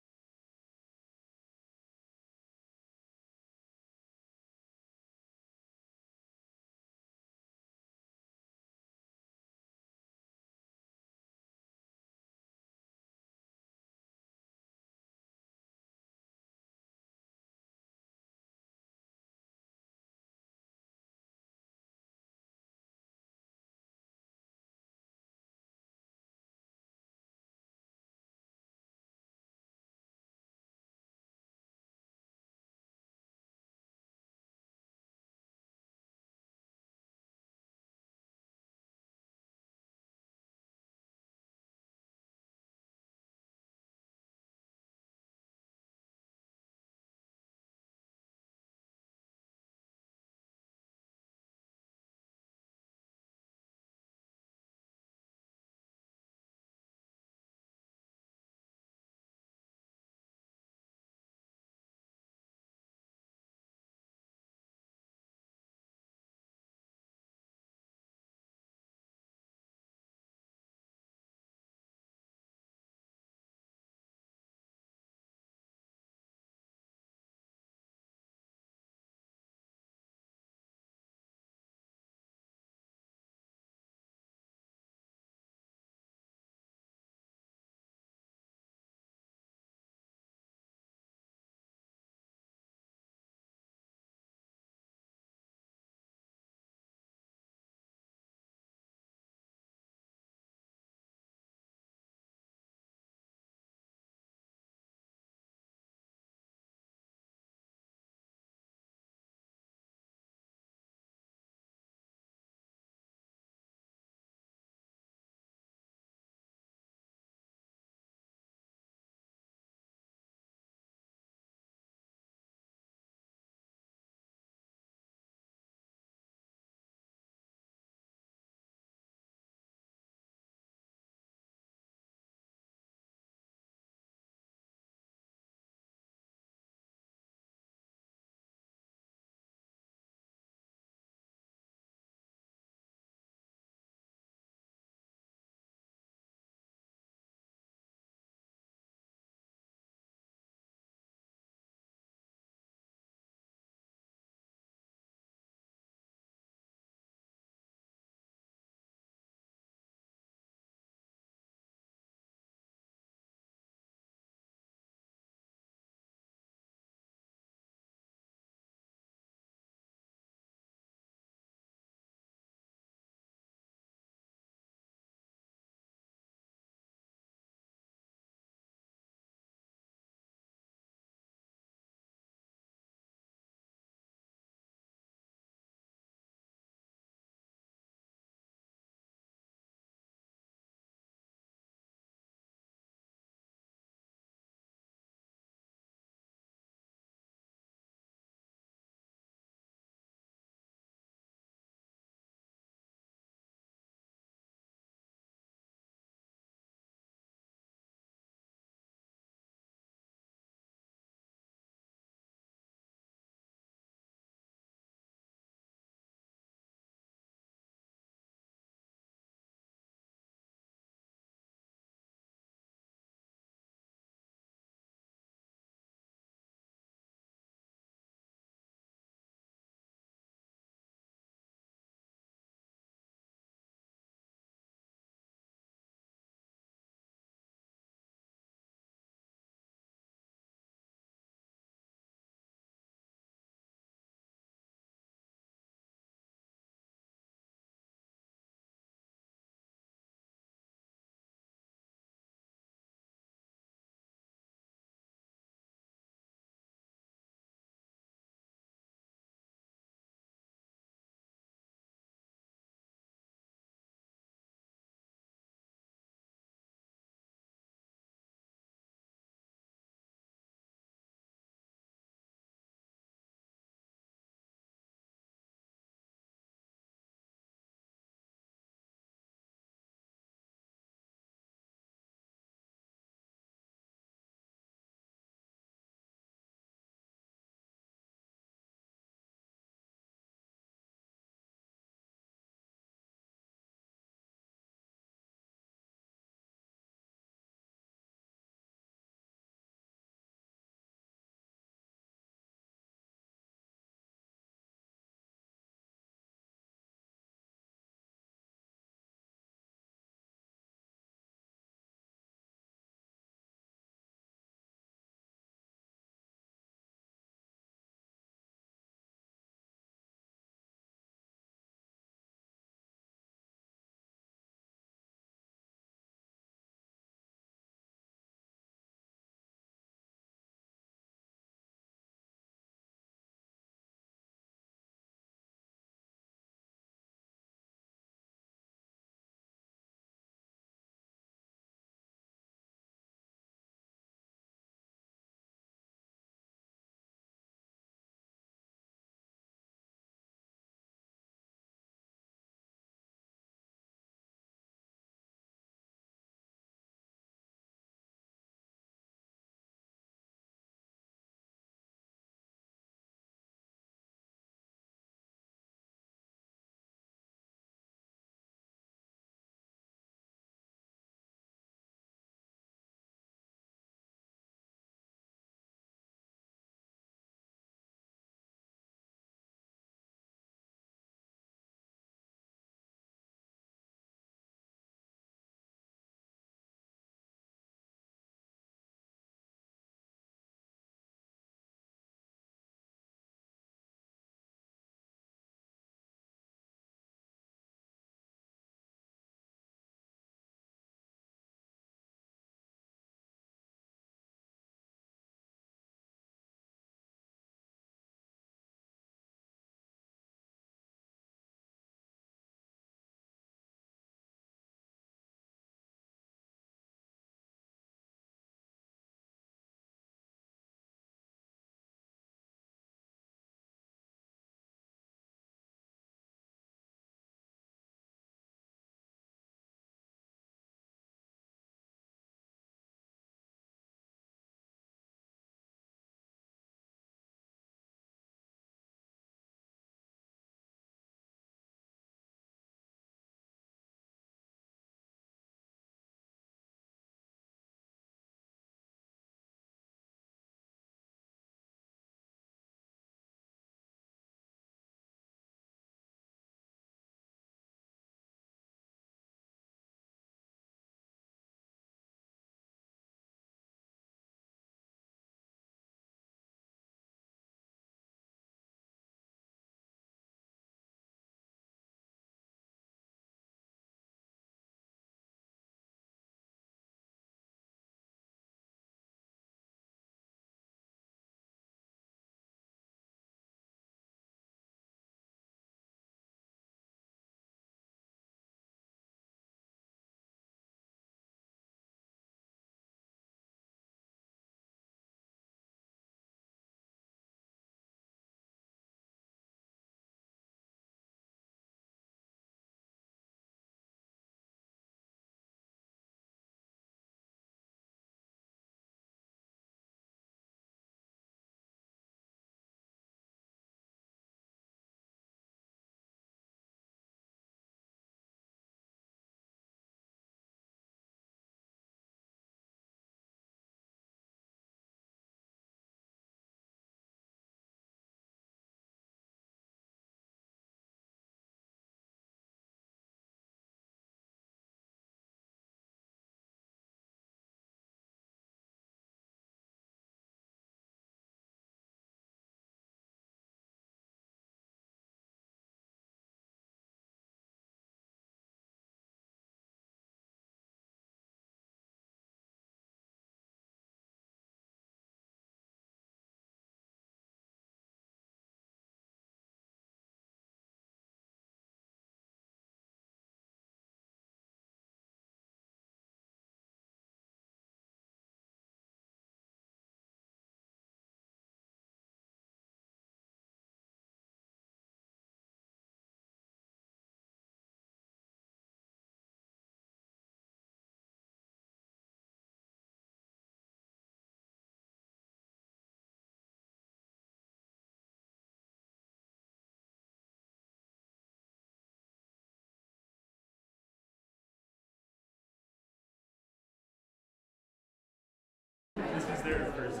Is there a first?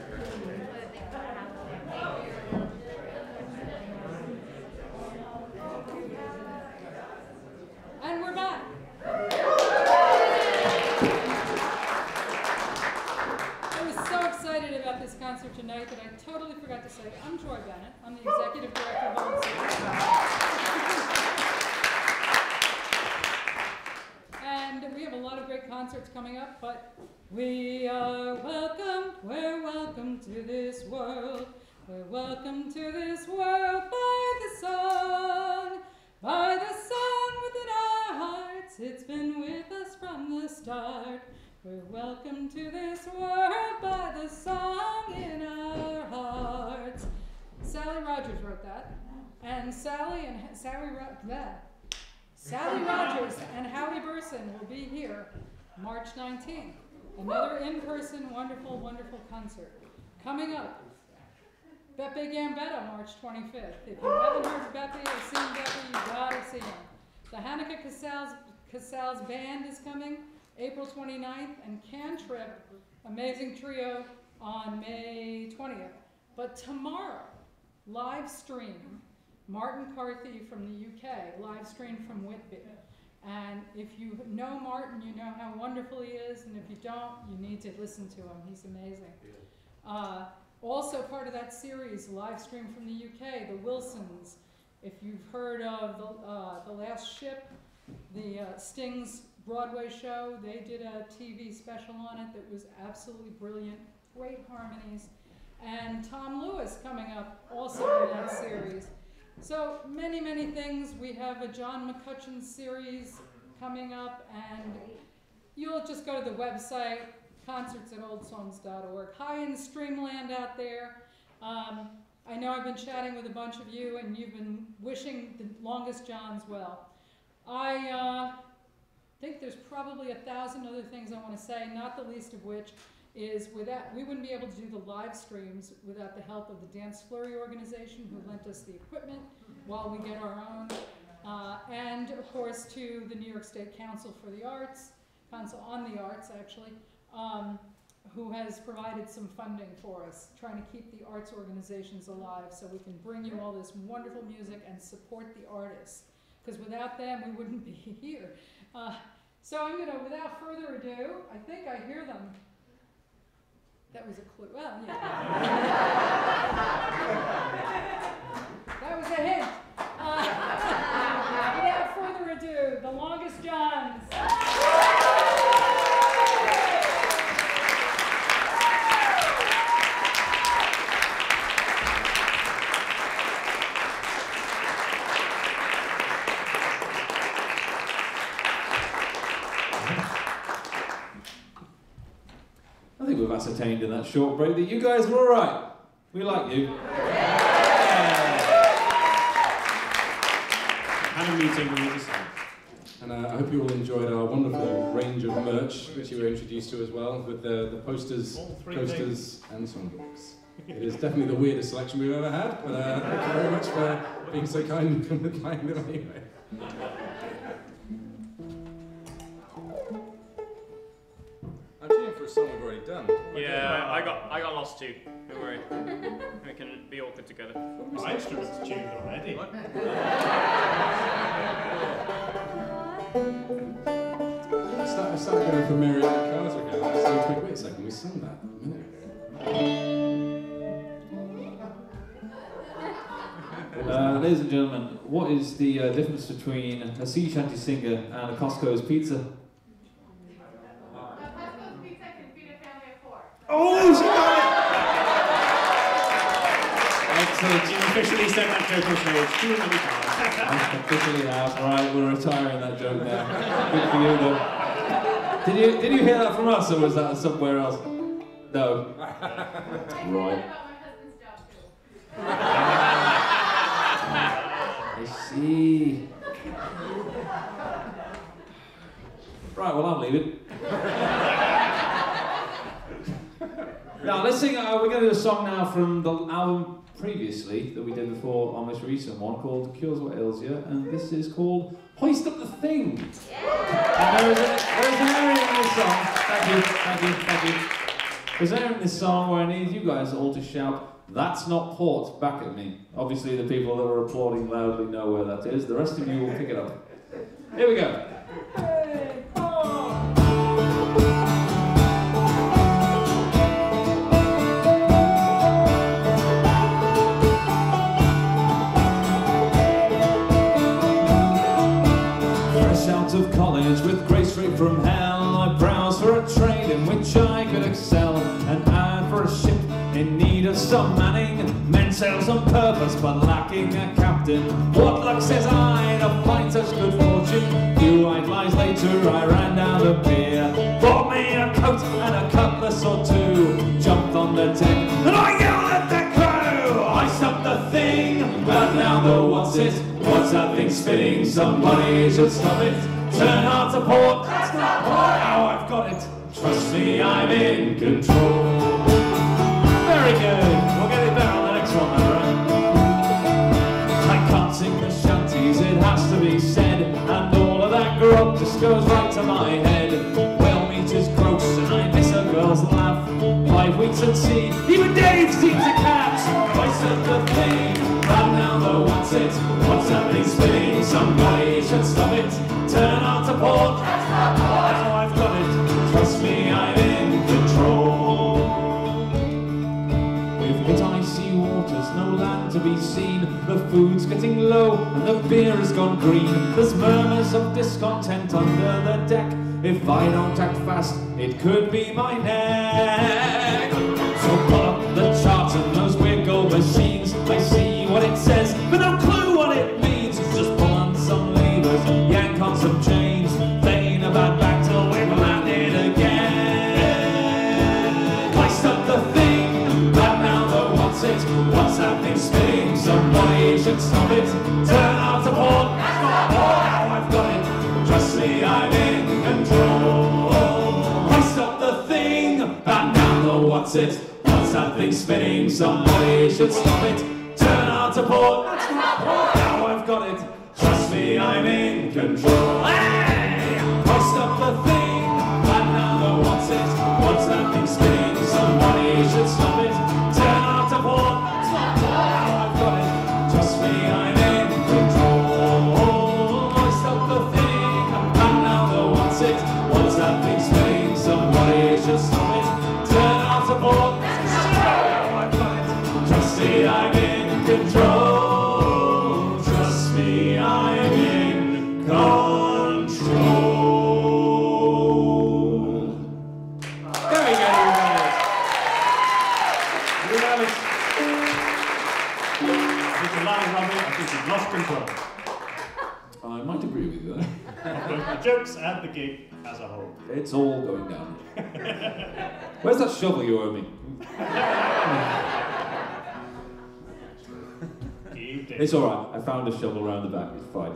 And we're back. I was so excited about this concert tonight that I totally forgot to say I'm Joy Bennett. I'm the executive director of Old And we have a lot of great concerts coming up, but we are welcome, we're welcome to this world. We're welcome to this world by the song, by the song within our hearts. It's been with us from the start. We're welcome to this world by the song in our hearts. Sally Rogers wrote that, and Sally and Sally Ro that. Sally Rogers and Howie Burson will be here March nineteenth. Another in-person, wonderful, wonderful concert. Coming up, Beppe Gambetta, March twenty-fifth. If you haven't heard of Beppe or seen Beppe, you gotta see him. The Hanukkah Casals, Casals Band is coming April twenty-ninth, and Cantrip, amazing trio, on May twentieth. But tomorrow, live stream, Martin Carthy from the U K, live stream from Whitby. And if you know Martin, you know how wonderful he is, and if you don't, you need to listen to him. He's amazing. Uh, also part of that series, live stream from the U K, the Wilsons. If you've heard of the, uh, the Last Ship, the uh, Sting's Broadway show, they did a T V special on it that was absolutely brilliant, great harmonies. And Tom Lewis coming up also in that series. So many, many things. We have a John McCutcheon series coming up, and you'll just go to the website, concerts at old songs dot org. Hi in Streamland out there. Um, I know I've been chatting with a bunch of you, and you've been wishing the longest Johns well. I uh, think there's probably a thousand other things I want to say, not the least of which is without, we wouldn't be able to do the live streams without the help of the Dance Flurry organization, who lent us the equipment while we get our own. Uh, and of course to the New York State Council for the Arts, Council on the Arts actually, um, who has provided some funding for us, trying to keep the arts organizations alive so we can bring you all this wonderful music and support the artists. Because without them, we wouldn't be here. Uh, so I'm gonna, without further ado, I think I hear them. That was a clue. Well, yeah. That was a hint. Uh, without further ado, the Longest Johns. I think we've ascertained in that short break that you guys were all right. We like you. Had a meeting with us. And uh, I hope you all enjoyed our wonderful range of merch, which you were introduced to as well, with the, the posters, coasters, and songbooks. It is definitely the weirdest selection we've ever had, but uh, thank you very much for being so kind and buying them anyway. I'm tuning for a song we've already done. Yeah, I got I got lost too. Don't worry. We can be all good together. My instrument's tuned already. What? I started, I started going for Mary Ann Carter again. I was saying, wait, wait a second, we sang that a minute ago. Uh, ladies and gentlemen, what is the uh, difference between a sea shanty singer and a Costco's pizza? Oh, she got it! Excellent. You officially said that joke on stage too many times. I officially have. Right, we're retiring that joke now. Good for you, though. Did you did you hear that from us, or was that somewhere else? No. Right. I see. Right, well, I'm leaving. Now, let's sing, uh, we're going to do a song now from the album previously that we did before on this recent one called Cures What Ails You, and this is called Hoist Up the Thing. Yeah. And there is, a, there is an area in this song. Thank you, thank you, thank you. Because there in this song where I need you guys all to shout, "That's not port," back at me. Obviously the people that are applauding loudly know where that is. The rest of you will pick it up. Here we go. Hey, oh. Fresh out of college with grace straight from hell, I browsed for a trade in which I could excel. An ad for a ship in need of some manning, men sails on purpose but lacking a captain. What luck, says I, to find such good fortune. Few white lies later I ran down a beer, bought me a coat and a cutlass or two, jumped on the deck and I yelled at the crew. I stopped the thing, but now the what's it? What's that thing spinning? Somebody should stop it. Turn hard to port. That's not port. Now I've got it. Trust me, I'm in control. Very good. We'll get it better on the next one, then, right? I can't sing the shanties, it has to be said, and all of that grog just goes right to my head. Well, meat is gross, and I miss a girl's laugh. Five weeks at sea, even Dave seems a cat. I said the thing, but now the what's it? What's that thing spinning? Somebody should stop it. Turn out to port. That's not port. Now I've got it. Trust me, I'm in control. We've hit icy waters, no land to be seen. The food's getting low and the beer has gone green. There's murmurs of discontent under the deck. If I don't act fast, it could be my neck. So pull up the charts and those wiggle machines. I see what it says, but no clue what it means. Just pull on some levers, yank on some chains, feign a bad back till we've landed again. I stopped the thing, but now the what's it? What's that thing spinning? Somebody should stop it. Turn out to port. That's not port. Now I've got it. Trust me, I'm in control. I stopped the thing, but now the what's it? What's that thing spinning? Somebody should stop it. Turn out to port. That's not port. Now I've got it. Trust me, I'm in control. Hey! I stopped the thing, but now the what's it? What's that thing spinning? Somebody should stop it. Turn out to port. That's not port. Now I've got it. Trust me, I'm in control. I stopped the thing, but now the what's it? What's that thing spinning? Somebody should stop it. Turn out to port. Trust me, I'm in control. Trust me, I'm in control. Very good, everybody. We have it. I think the line, Robbie, I think you've lost control. I might agree with you there. Both the jokes and the gig as a whole. It's all going down. Where's that shovel you owe me? It's alright, I found a shovel around the back, it's fine.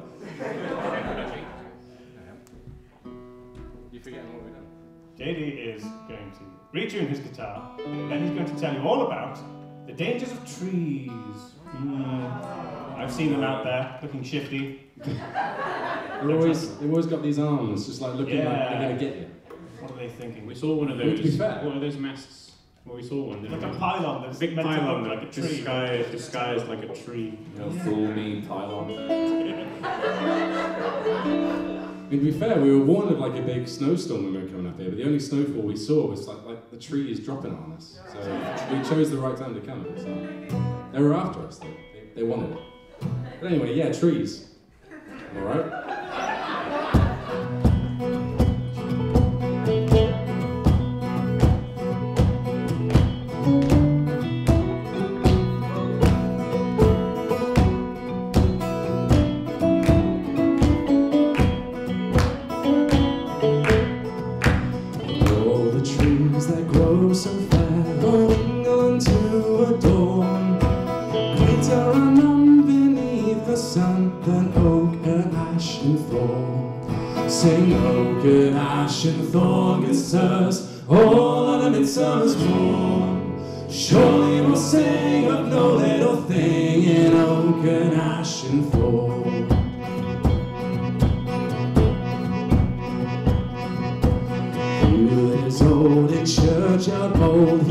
You forget what we've done. J D is going to retune his guitar, and then he's going to tell you all about the dangers of trees. Mm. I've seen them out there, looking shifty. They've always, they've always got these arms, just like looking Yeah. like they're going to get you. What are they thinking? We saw one of To be those. fair. One of those masts. Well, we saw one. didn't Like a we? pylon that's Big meant to pylon, look like like a a tree. disguised, disguised like a tree. No fool me, pylon. To be fair, we were warned of like a big snowstorm when we were coming up here, but the only snowfall we saw was like, like the tree is dropping on us. So we chose the right time to come. So they were after us, though. They, they wanted it. But anyway, yeah, trees. All right. So fair, mingle into a dawn, greater unknown beneath the sun than oak and ash and thorn. Sing oak and ash and thorn, good sirs, all on a midsummer's morn. Surely we'll sing of no little thing in oak and ash and thorn. Old in churchyard mold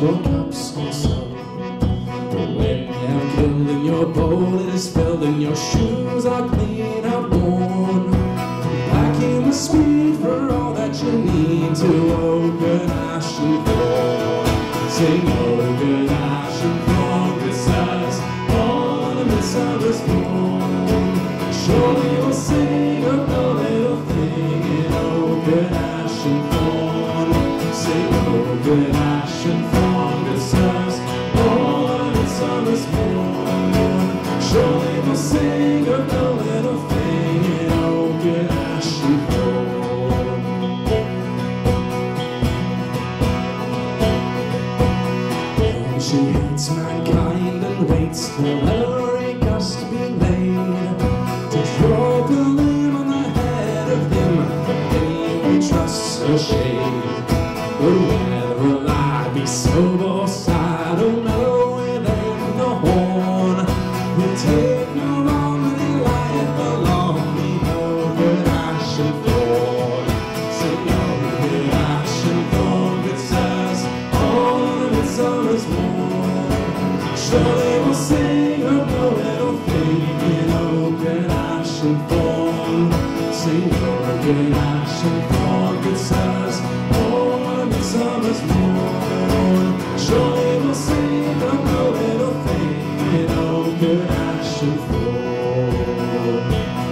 for cups or so. But when you have killed and your bowl is filled and your shoes are clean and worn, back in the speed for all that you need to open ashen thorn. Sing open ashen thorn, good sighs, all the midsummer's born. Surely we'll sing of the little thing in open ashen thorn. Sing open ashen thorn, good sighs, all the midsummer's born. Surely we'll sing of the little thing in open ashen thorn. She hates mankind and waits till every gust be laid, to drop a limb on the head of him any who trusts her shade. But whether a lie be sober or sad, or mellow within the horn, we take no longer the light along the open ashen thorn. Sing open ashen thorn, good sighs, all the midsummer's morn. Surely we'll sing of the little thing in open ashen thorn. Sing open ashen thorn, good sighs, all the midsummer's morn. Surely we'll sing of the little thing in open ashen thorn.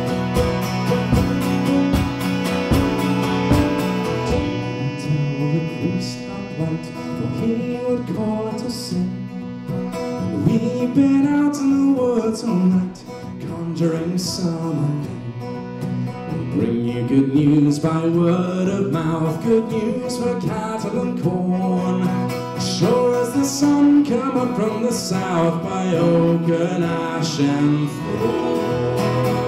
Don't tell the priest upright, for he would call it a sin. We've been out in the woods all night, conjuring summer kin. We'll bring you good news by word of mouth, good news for cattle and corn. Sure as the sun come up from the south by oak and ash and thorn.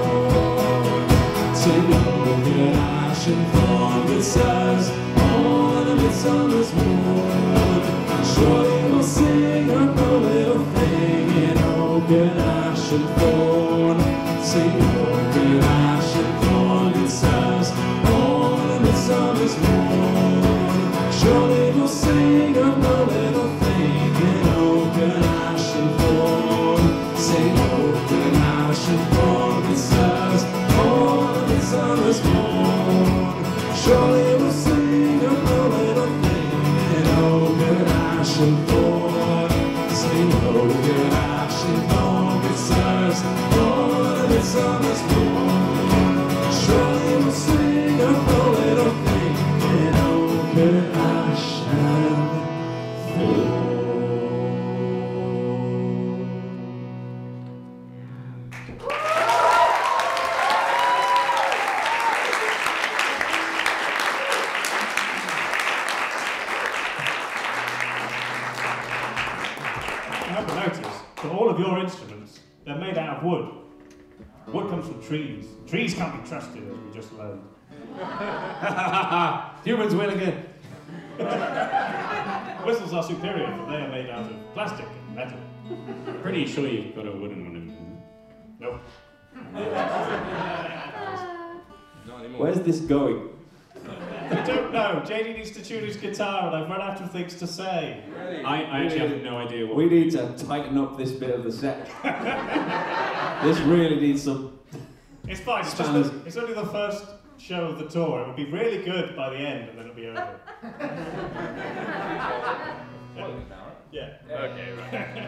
Sing oak and ash and thorn, good sighs, all the midsummer's morn. Surely we'll sing of the little thing in open ashen thorn. Sing open ashen thorn, good sighs, all the midsummer's morn. Surely we'll sing of the little thing in open ashen thorn. Sing open ashen thorn, good sighs, all the midsummer's morn. Surely we'll sing of the little thing in open ashen thorn. Sing open ashen thorn, good sighs, all the midsummer's morn. Surely we'll sing of the little thing in open ashen thorn. I hope you notice that all of your instruments, they're made out of wood. Wood comes from trees. Trees can't be trusted, as we just learned. Humans win again. Whistles are superior, for they are made out of plastic and metal. Pretty sure you've got a wooden one in Nope. Not anymore. Where's this going? I don't know. J D needs to tune his guitar, and I've run out of things to say. I, I actually have no idea what. We need to tighten up this bit of the set. This really needs some. It's fine. It's, just the, it's only the first show of the tour. It will be really good by the end, and then it'll be over. Yeah. Okay, right.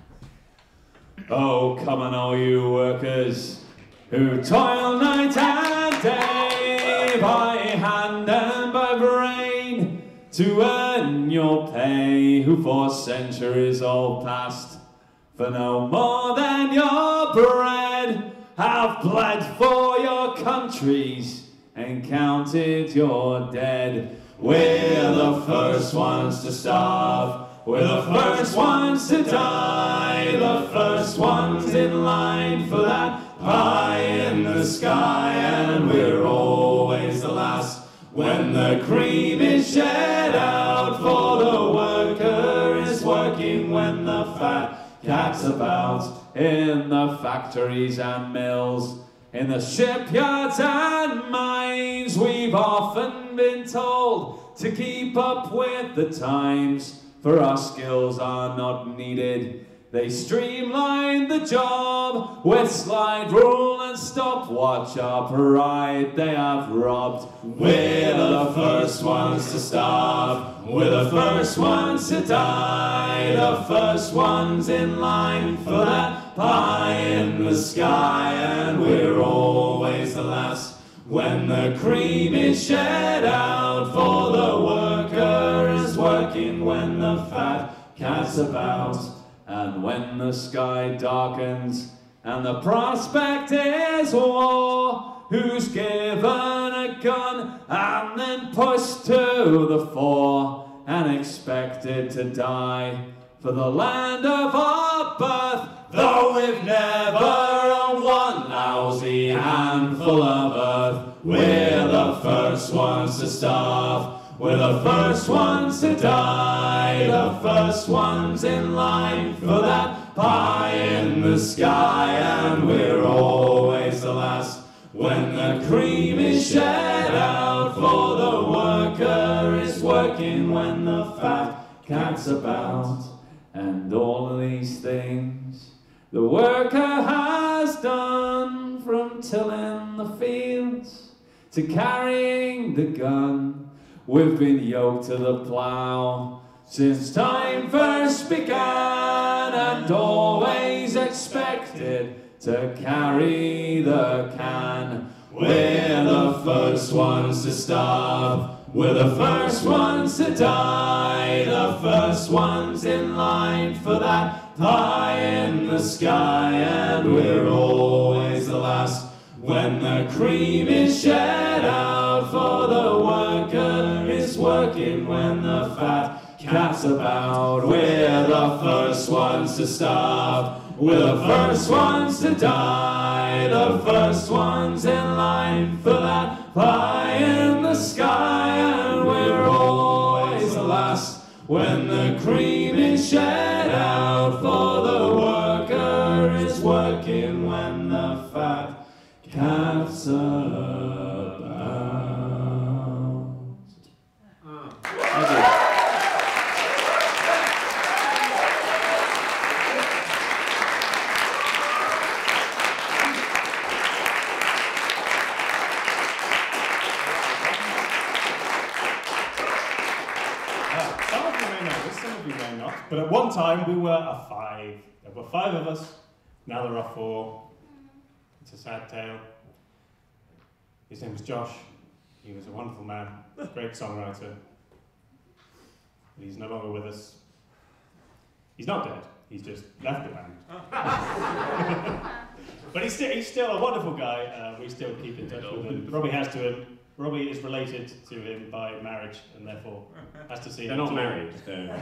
Oh, come on, all you workers who toil night and day by hand and by brain to earn your pay, who for centuries all past for no more than your bread have bled for your countries and counted your dead. We're the first ones to starve, we're the first ones to die, the first ones in line for that pie in the sky, and we're always the last when the cream is shed out, for the worker is working when the fat cat's about in the factories and mills, in the shipyards and mines. We've often been told to keep up with the times, for our skills are not needed. They streamlined the job with slide rule and stopwatch. Our pride they have robbed. We're the first ones to starve. We're the first ones to die. The first ones in line for that pie in the sky. And we're always the last when the cream is shed out. For the worker is working when the fat cat's about. And when the sky darkens and the prospect is war, who's given a gun and then pushed to the fore and expected to die for the land of our birth, though we've never owned one lousy handful of earth. We're the first ones to starve. We're the first ones to die, the first ones in line for that pie in the sky. And we're always the last when the cream is shed out. For the worker is working when the fat cat's about. And all of these things the worker has done, from tilling the fields to carrying the gun. We've been yoked to the plough since time first began, and always expected to carry the can. We're the first ones to starve. We're the first ones to die. The first ones in line for that pie in the sky. And we're always the last when the cream is shed out. For the worker is working when the fat cat's about. We're the first ones to starve. We're the first ones to die. The first ones in line for that pie in the sky. And we're always the last when the cream is shed out. For the worker is working when the fat cat's about. But at one time we were a five. There were five of us, now there are four. It's a sad tale. His name was Josh. He was a wonderful man, great songwriter. But he's no longer with us. He's not dead, he's just left the band. But he's still, he's still a wonderful guy. Uh, we still keep in touch with him. Robbie has to him. Robbie is related to him by marriage and therefore has to see They're him. not married. They're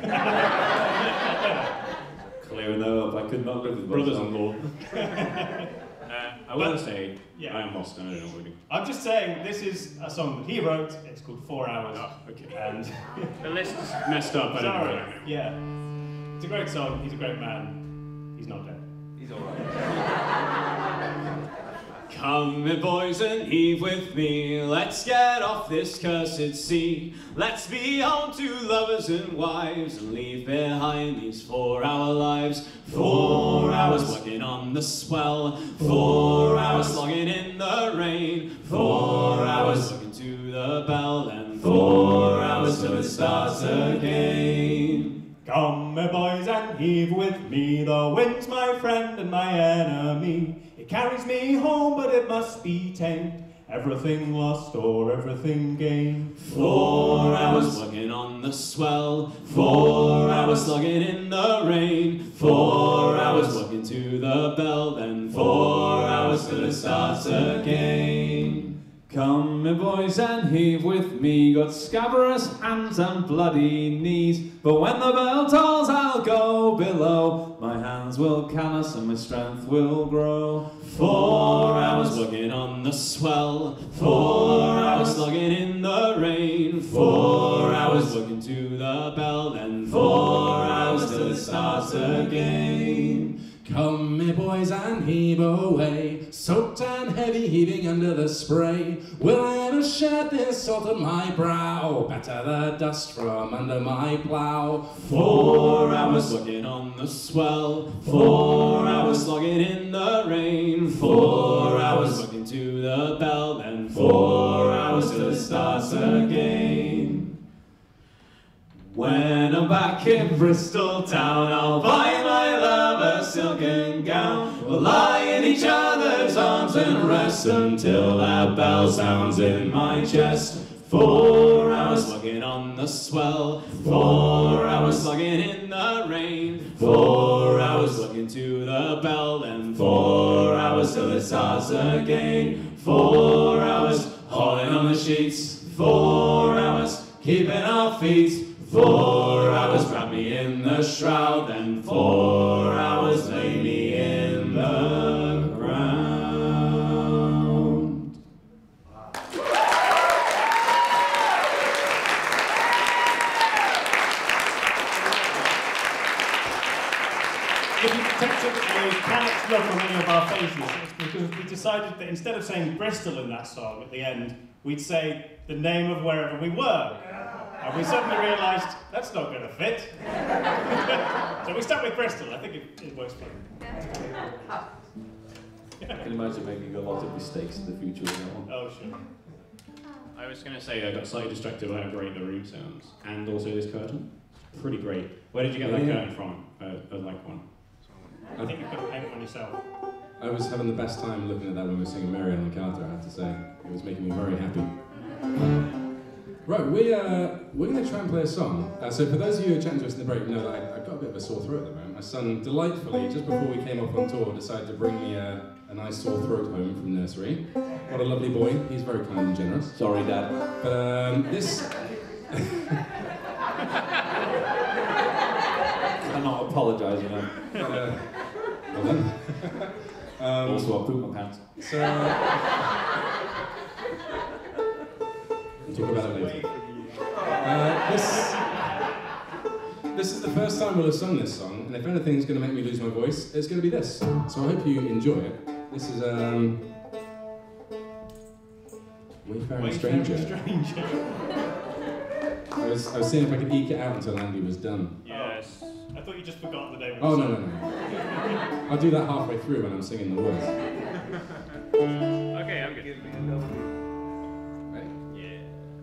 Clearing that up, I could not live with brothers-in-law. uh, I will say, yeah. I am lost, I don't know what we do. I'm just saying, this is a song that he wrote. It's called Four Hours. Oh, okay. And the list is messed up. I don't sorry. know. Yeah. It's a great song. He's a great man. He's not dead. He's alright. Come, me boys, and heave with me. Let's get off this cursed sea. Let's be home to lovers and wives and leave behind these four-hour lives. Four hours working on the swell. Four hours slogging in the rain. Four hours looking to the bell. And four hours till it starts again. Come, me boys, and heave with me. The wind's my friend and my enemy. It carries me home, but it must be tamed. Everything lost or everything gained. Four hours working on the swell. Four hours slugging in the rain. Four hours working to the bell. Then four hours till it starts again. Come, me boys, and heave with me. Got scabrous hands and bloody knees, but when the bell tolls I'll go below. My hands will callous and my strength will grow. Four hours working on the swell. Four hours slugging in the rain. Four hours working to the bell. Then four hours till it starts again. Come, me boys, and heave away, soaked and heavy heaving under the spray. Will I ever shed this salt on my brow? Better the dust from under my plough. Four hours looking on the swell, four hours slogging in the rain, four hours looking to the bell, then four hours till it starts again. When I'm back in Bristol town, I'll buy my love a silken gown. We'll lie in each other's arms and rest until that bell sounds in my chest. Four hours slugging on the swell, four hours slugging in the rain, four hours looking to the bell, and four hours till it starts again. Four hours hauling on the sheets, four hours keeping our feet, four hours wrap me in the shroud, then four hours lay me in the ground. If you detected a panicked look on any of our faces, it's because we decided that instead of saying Bristol in that song at the end, we'd say the name of wherever we were. And we suddenly realised that's not going to fit. So we stuck with Bristol. I think it, it works fine. I can imagine making a lot of mistakes in the future with that one. Oh, sure. I was going to say I got slightly distracted by how great the room sounds, and also this curtain. Pretty great. Where did you get that Yeah. curtain from? Uh, I like one. I think you've got to paint one yourself. I was having the best time looking at that when we were singing Mary on the Carter, I have to say. It was making me very happy. Right, we, uh, we're going to try and play a song. Uh, so for those of you who are chatting to us in the break, you know that I, I've got a bit of a sore throat at the moment. My son, delightfully, just before we came off on tour, decided to bring me a, a nice sore throat home from nursery. What a lovely boy. He's very kind and generous. Sorry, Dad. But um, this... I'm not apologising. I'm uh, well done. um, also, I pooped my pants. So... We'll talk about it later. Uh, this, this is the first time we'll have sung this song, and if anything's going to make me lose my voice, it's going to be this. So I hope you enjoy it. This is um, Wayfaring Stranger. Stranger. I was, I was seeing if I could eke it out until Andy was done. Yes. I thought you just forgot the name of the Oh, no, song. no, no. I'll do that halfway through when I'm singing the words. Okay, I'm good. Ready? Yeah.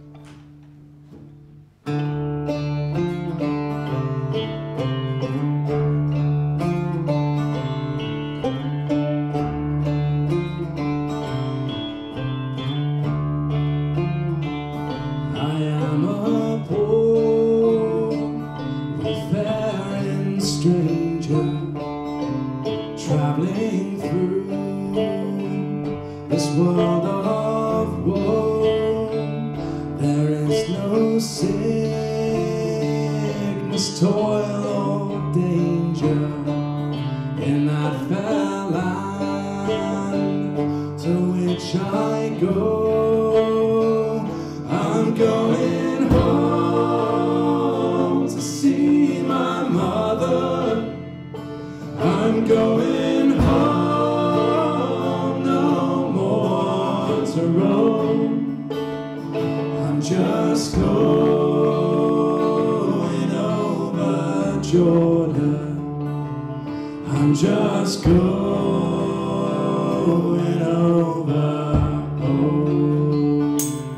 I am a poor, wayfaring stranger, traveling through this world of woe. There is no sickness, toil, or danger in that fair land to which I go. I'm going home to see my mother. I'm going home, no more to roam. I'm just going over Jordan. I'm just going over home.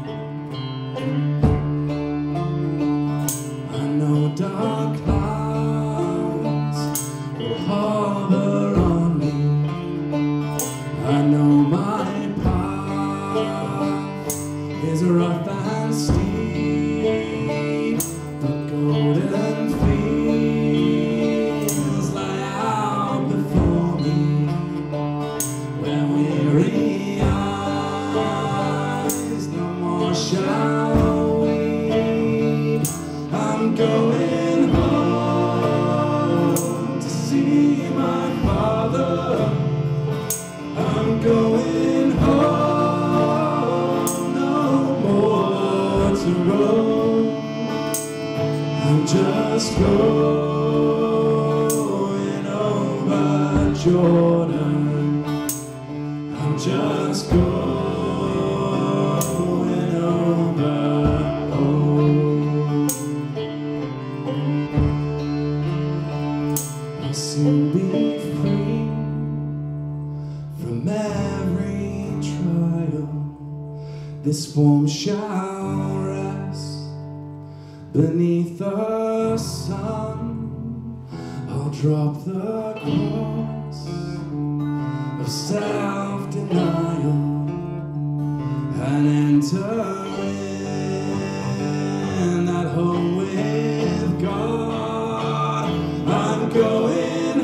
I know dark clouds will harbor on me. I know my path is rough and steep, but golden fields lie out before me, where weary eyes no more shall weep. I'm going home to see my father. I'm going home, no more to roam. I'm just going over Jordan. I'm just going over home. I'll soon be free from every trial. This form shall rest beneath the sun. I'll drop the cross of self-denial and enter in that home with God. I'm going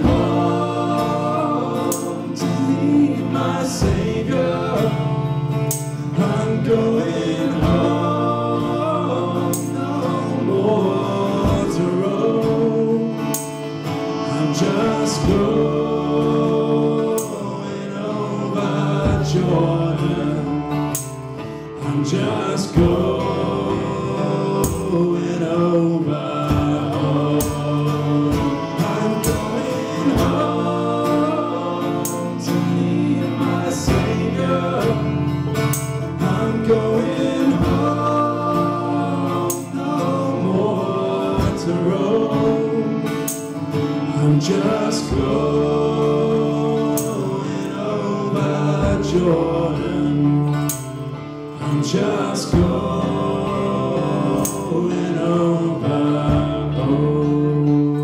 home to meet my Savior. I'm going home, no more to roam. I'm just going over Jordan. I'm just going over home. I'm going home to meet my Savior. I'm going home, no more to roam. I'm just going over Jordan. I'm just going over home.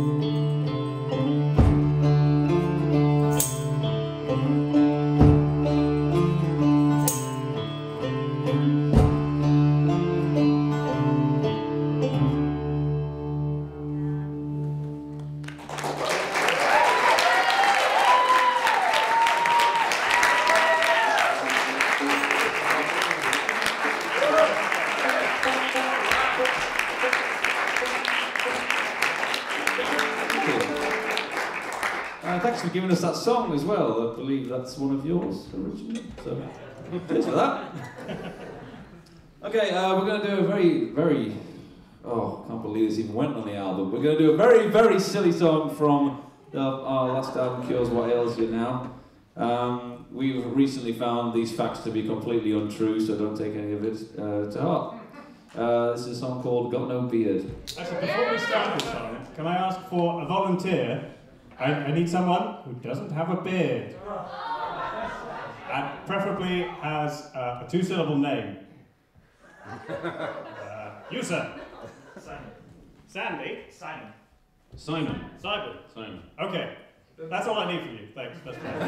Uh, thanks for giving us that song as well. I believe that's one of yours originally. So, cheers for that. Okay, uh, we're going to do a very, very. Oh, I can't believe this even went on the album. We're going to do a very, very silly song from the, our last album, Cures What Ails You Now. Um, we've recently found these facts to be completely untrue, so don't take any of it uh, to heart. Uh, this is a song called Got No Beard. Actually, before we start this song, can I ask for a volunteer? I, I need someone who doesn't have a beard. And preferably has uh, a two-syllable name. Uh, you, sir. Simon. Sandy? Simon. Simon. Simon? Simon. Okay. That's all I need from you. Thanks. That's fine.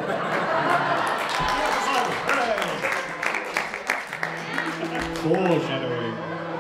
Simon. Hooray! Foreshadowing.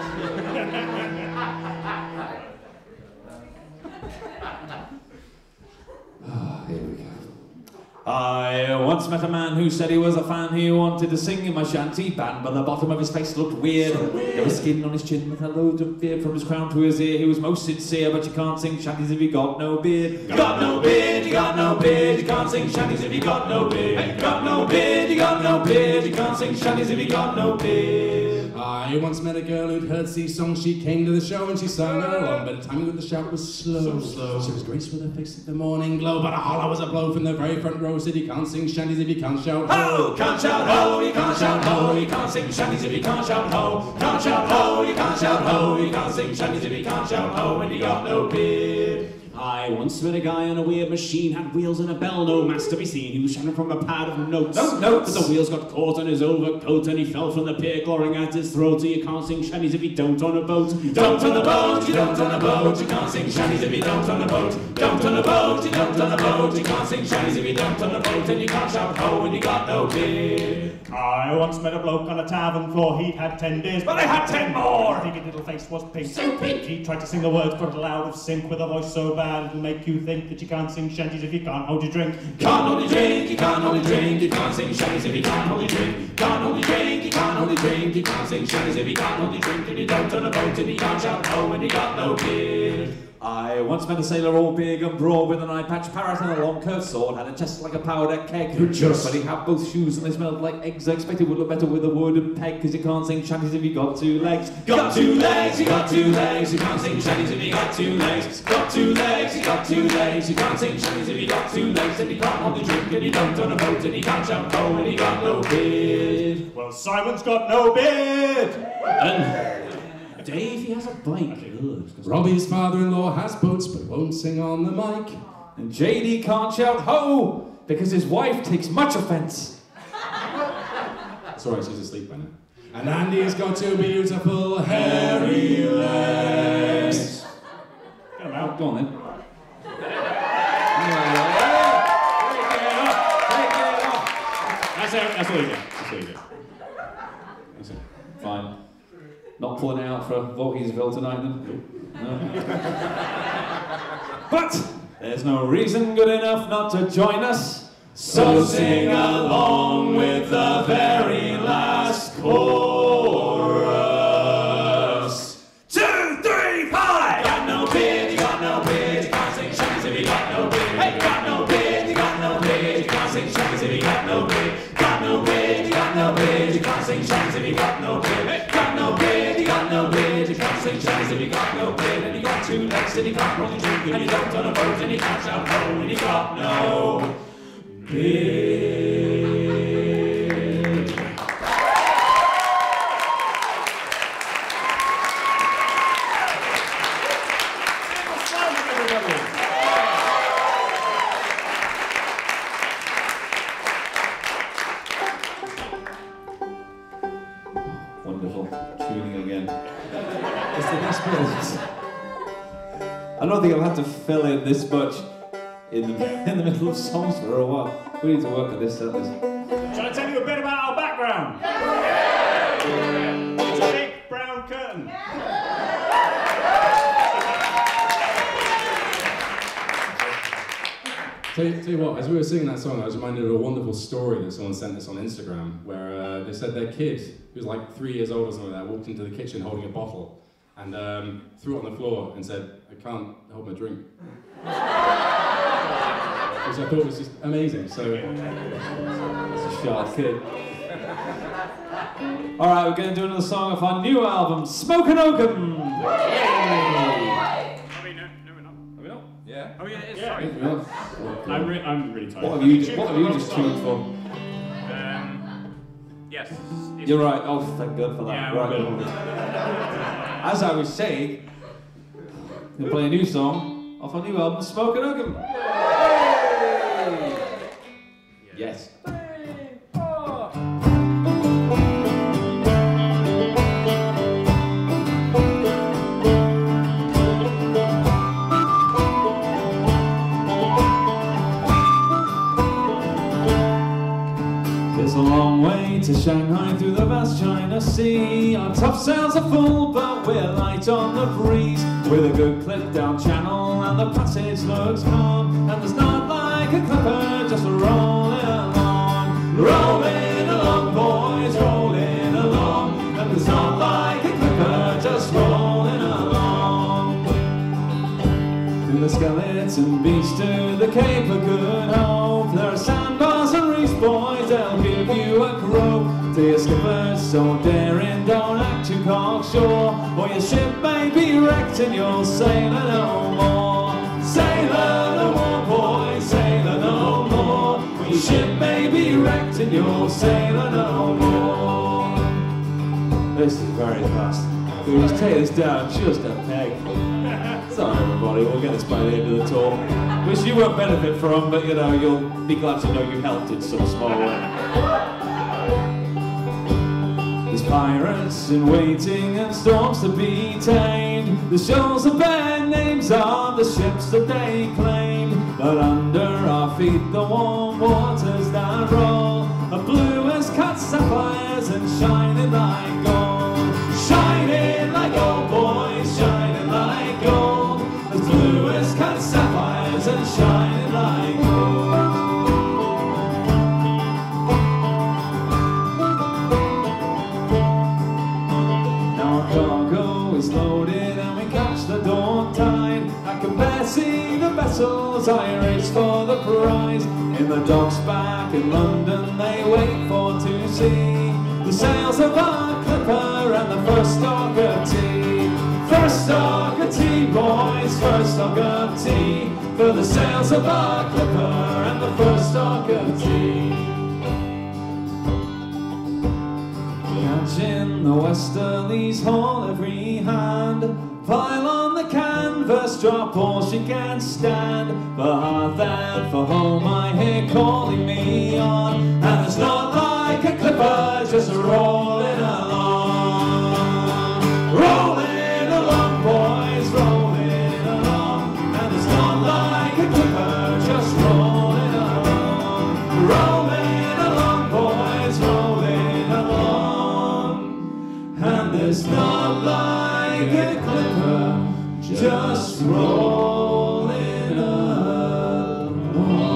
Here we go. I once met a man who said he was a fan. He wanted to sing in my shanty band, but the bottom of his face looked weird. So weird. There was skin on his chin with a load of beard from his crown to his ear. He was most sincere, but you can't sing shanties if you got no beard. You got no beard, you got no beard. You can't sing shanties if you got no beard. You got no beard, you got no beard. You can't sing shanties if you got no beard. I once met a girl who'd heard sea songs. She came to the show and she sang along, but the timing with the shout was slow. So slow. She was graced with her face at the morning glow, but a holler was a blow from the very front row. Said you can't sing shanties if you can't shout ho. Can't shout ho, you can't shout ho. You can't sing shanties if you can't shout ho. Can't shout ho, you can't shout ho. You can't sing shanties if you can't shout ho. When you got no beard. I once met a guy on a weird machine, had wheels and a bell, no mass to be seen. He was shouting from a pad of notes. No notes. But the wheels got caught on his overcoat and he fell from the pier, clawing at his throat. So you can't sing shanties if you don't on a boat. Don't on a boat, you don't on a boat. You can't sing shanties if you don't on a boat. Don't on a boat, you don't on a boat. You can't sing shanties if you don't on a boat. And you can't shout ho when you got no beard. I once met a bloke on a tavern floor. He'd had ten beers, but I had ten more. His big little face was pink. So pink. He tried to sing the words, but loud of sync with a voice so bad it'll make you think that you can't sing shanties if you can't hold your drink. Can't hold your drink, you can't hold your drink. You can't sing shanties if you can't hold your drink. Can't hold your drink, you can't hold your drink. You can't sing shanties if you can't hold your drink. And you don't on a boat and you can't shout ho when you got no beard. I once met a sailor all big and broad with an eye patch parrot and a long curved sword. Had a chest like a powder keg. Good just. But he had both shoes and they smelled like eggs. I expect it would look better with a wooden peg. Cause you can't sing shanties if you got two legs. Got two legs, you got two legs. You can't sing shanties if you got two legs. Got two legs, you got two legs. You can't sing shanties if you got two legs. And you can't hold a drink and you don't on a boat. And you can't shout ho and you got no beard. Well, Simon's got no beard! And Dave, he has a bike. Ugh. Robbie's father-in-law has boats but won't sing on the mic. And J D can't shout ho because his wife takes much offence. Sorry, she's asleep by now. And Andy's got two beautiful hairy legs. Get him out. Go on then. That's, it, that's all you get. That's all you get. That's it. Fine. Not pulling it out for Vorkiesville tonight then? No. But there's no reason good enough not to join us. So sing along with the very last chorus. Two, three, five! Got no beard, you got no beard, you can't sing shanties if you got no beard. Hey, you got no beard, you got no beard, you can't sing shanties if you got no beard. Got no beard, you got no beard, you can't sing shanties if you got no beard. Hey, got no beard, you got no beard, you can't sing shanties if you got no beard. And you got two legs and you can't roll your drink and you don't on a boat and you can't shout ho and you got no beard. Wonderful. Tuning again. It's the best bit. I don't think I'll have to fill in this much in the, in the middle of songs for a while. We need to work on this set list. Shall I tell you a bit about our background? It's a big brown curtain. Tell you, tell you what, as we were singing that song, I was reminded of a wonderful story that someone sent us on Instagram, where uh, they said their kid, who was like three years old or something like that, walked into the kitchen holding a bottle and um, threw it on the floor and said, "I can't hold my drink." Which I thought was just amazing. So It's a sharp kid. Alright, we're going to do another song off our new album, Smokin' Oakum! Are we, no, no, we're not. Are we not? Yeah. Oh, yeah, it is. Yeah. Sorry. Yeah. I'm, re I'm really tired. What have you, what have you just tuned for? Um, yes. It's You're right. Oh, thank God for that. Yeah, right. we're good. As I was saying, we'll play a new song off our new album, Smokin' Oakum. Yes. It's a long way to Shanghai through the vast China Sea. Our topsails are full, but we're light on the breeze. With a good clip down channel, and the passage looks calm. And there's not like a clipper, just rolling along. Rolling along, boys, rolling along. And there's not like a clipper, just rolling along. Through the skeleton beach to the Cape of Good Hope. There are sandbars and reefs, boys, they'll give you a croak. To your skippers, so daring, don't act too cocksure, or your ship may be wrecked and you'll sailor no more. Sailor no more, boys, sailor no more. Or your ship may be wrecked and you'll sailor no more. This is very fast. We'll just take this down just a peg. Sorry everybody, we'll get this by the end of the tour. Which you won't benefit from, but you know, you'll be glad to know you helped in some small way. There's pirates in waiting and storms to be tamed. The shoals that bear names of the ships that they claimed. But under our feet the warm waters that roll are blue as cut sapphires and shining like gold. Shining like gold, boys, shining like gold. As blue as cut sapphires and shining like gold. Now our cargo is loaded and we catch the dawn tide. I can bear see the vessels, I race for the prize. In the docks back in London they wait for to see the sails of our clipper and the first stock of tea. For First stock of tea, boys, first stock of tea, for the sails of our clipper and the first stock of tea. Catching the westerlies, haul every hand, pile on the canvas, drop all she can stand. For hearth and for home I hear calling me on, and it's not like a clipper just rolling along. Rolling along, boys, rolling along, and it's not like a clipper just rolling along. Rolling along, boys, rolling along, and it's not like a clipper just rolling along.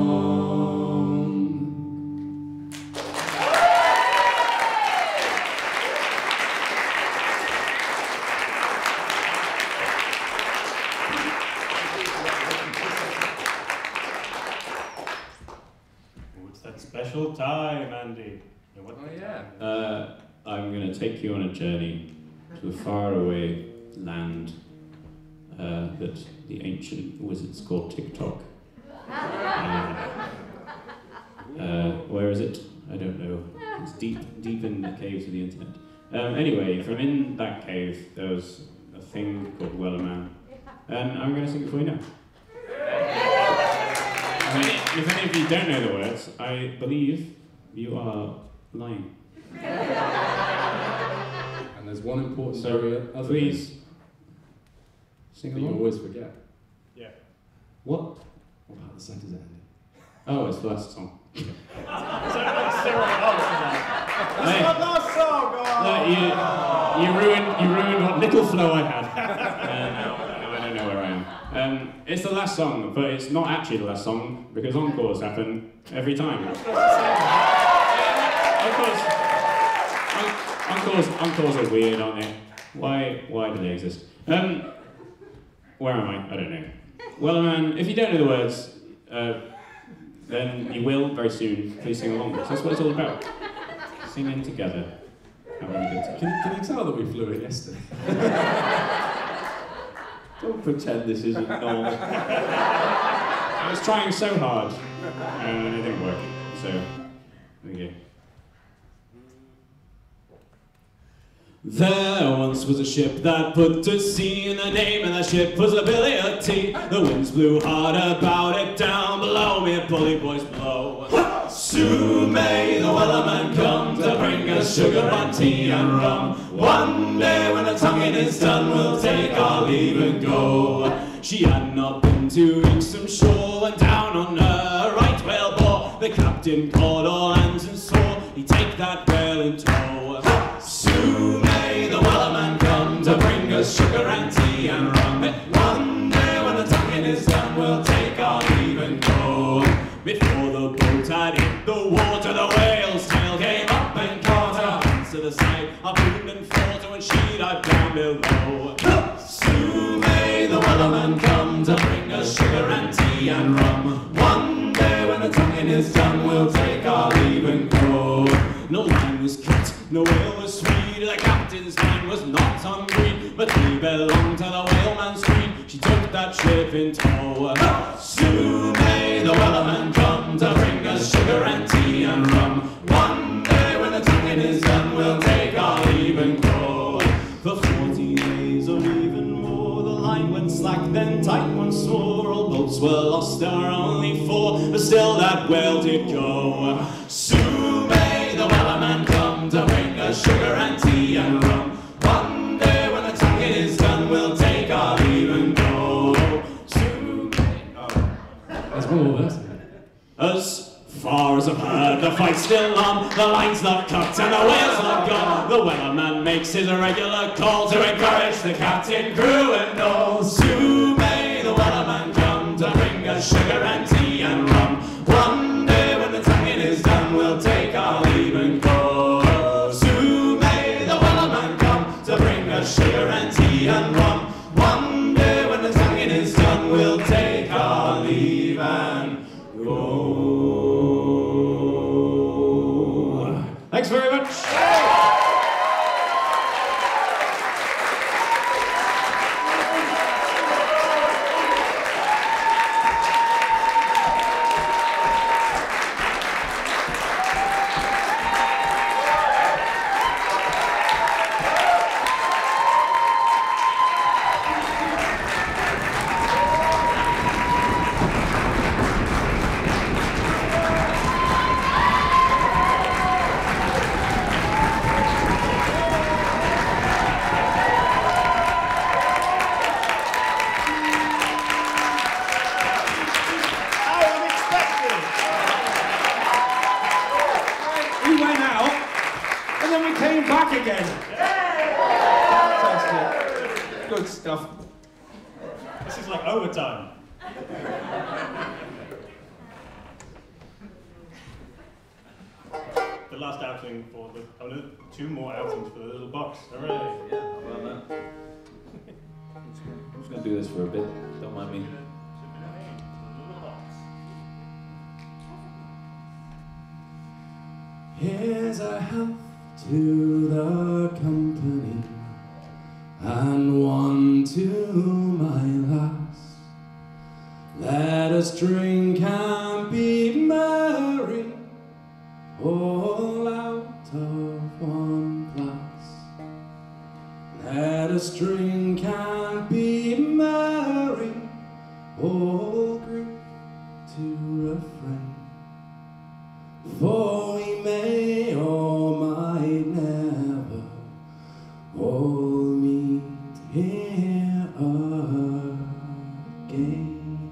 Oh, it's that special time, Andy. Yeah, what Oh yeah. Uh, I'm going to take you on a journey to a faraway land uh, that the ancient wizards called TikTok. Uh, uh, where is it? I don't know. It's deep, deep in the caves of the internet. Um, anyway, from in that cave, there was a thing called Wellerman, and I'm going to sing it for you now. If any, if any of you don't know the words, I believe you are lying. And there's one important So, area, other please thing sing that you along. always forget. Yeah. What? What about the centres, Andy? Oh, it's the last song. That's the Hey. last song! Oh. No, you, you ruined, you ruined what little flow I had. Uh, now, now I don't know where I am. Um, it's the last song, but it's not actually the last song because encores happen every time. Encores, en- encores, encores are weird, aren't they? Why, why do they exist? Um, where am I? I don't know. Wellerman, if you don't know the words, uh, then you will very soon. Please sing along. So that's what it's all about. Singing together. Having a good time. Can, can you tell that we flew it yesterday? Don't pretend this isn't normal. I was trying so hard, and it didn't work. So, there we go. There once was a ship that put to sea, and the name of that ship was the Billy of Tea. The winds blew hard about it, down below me, bully boys blow. Soon may the Wellerman come to bring us sugar and tea and rum. One day when the tonguing is done, we'll take our leave and go. She had not been two weeks from shore when down on her right whale bore. The captain called all hands and swore he'd take that whale in tow. Soon may the Wellerman come to bring us sugar and tea and rum. One day when the tonguing is done, we'll take our leave and go. Before the boat had hit the water, the whale's tail came up and caught her hands to the side. I boomed and fought her when she dived down below. Soon may the Wellerman come to bring us sugar and tea and rum. One day when the tonguing is done, we'll take our leave and go. No line was cut, no whale was freed. The captain's mind was not hungry, but he belonged to the whaleman's creed. She took that ship in tow. Soon may the Wellerman come to bring us sugar and tea and rum. One day when the tonguing is done, we'll take our leave and go. For forty days or even more, the line went slack, then tight once more. All boats were lost, there were only four, but still that whale did go. Soon may the Wellerman come to bring us sugar and tea and rum. One day when the tonguing is done, we'll take our leave and go. Soon may... Oh. There's one more verse. As far as I've heard, the fight's still on, the line's not cut and the whale's not gone. The Wellerman makes his regular call to encourage the captain, crew and all. Soon may the Wellerman come to bring us sugar and tea and rum. One day when the tonguing is done, we'll take our leave and go. Soon may the Wellerman come to bring us sugar and tea and rum. One day when the tonguing is done, we'll take our leave and go. Thanks very much. back again. Fantastic. Good stuff. This is like overtime. The last outing for the, oh no, two more outings for the little box. Hooray! Yeah, how about that? I'm just going to do this for a bit. Don't mind me. Here's a health to the company, and one to my lass. Let us drink and be merry, all out of one glass. Let us drink and be merry, all grief to refrain. For we may or might never all meet here again.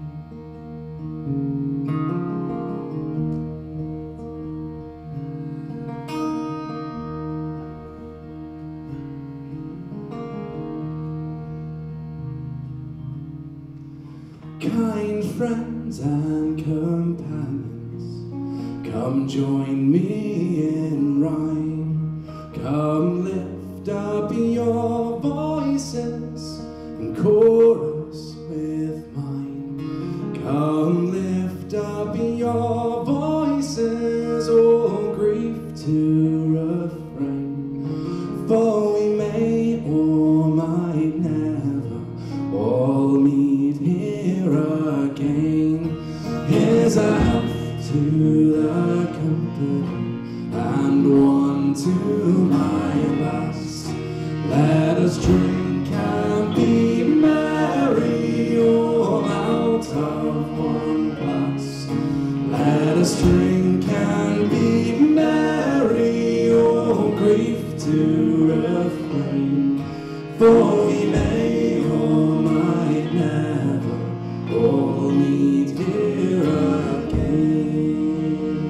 Kind friends and companions, come join me in rhyme. Come lift up your voices and chorus with mine. Come lift up your voices, all grief to refrain. For we may or might never all meet here again. Here's a health to the company, and one to my lass. Let us drink and be merry, all out of one glass. Let us drink and be merry, all grief to refrain. For we may or might never all meet here again.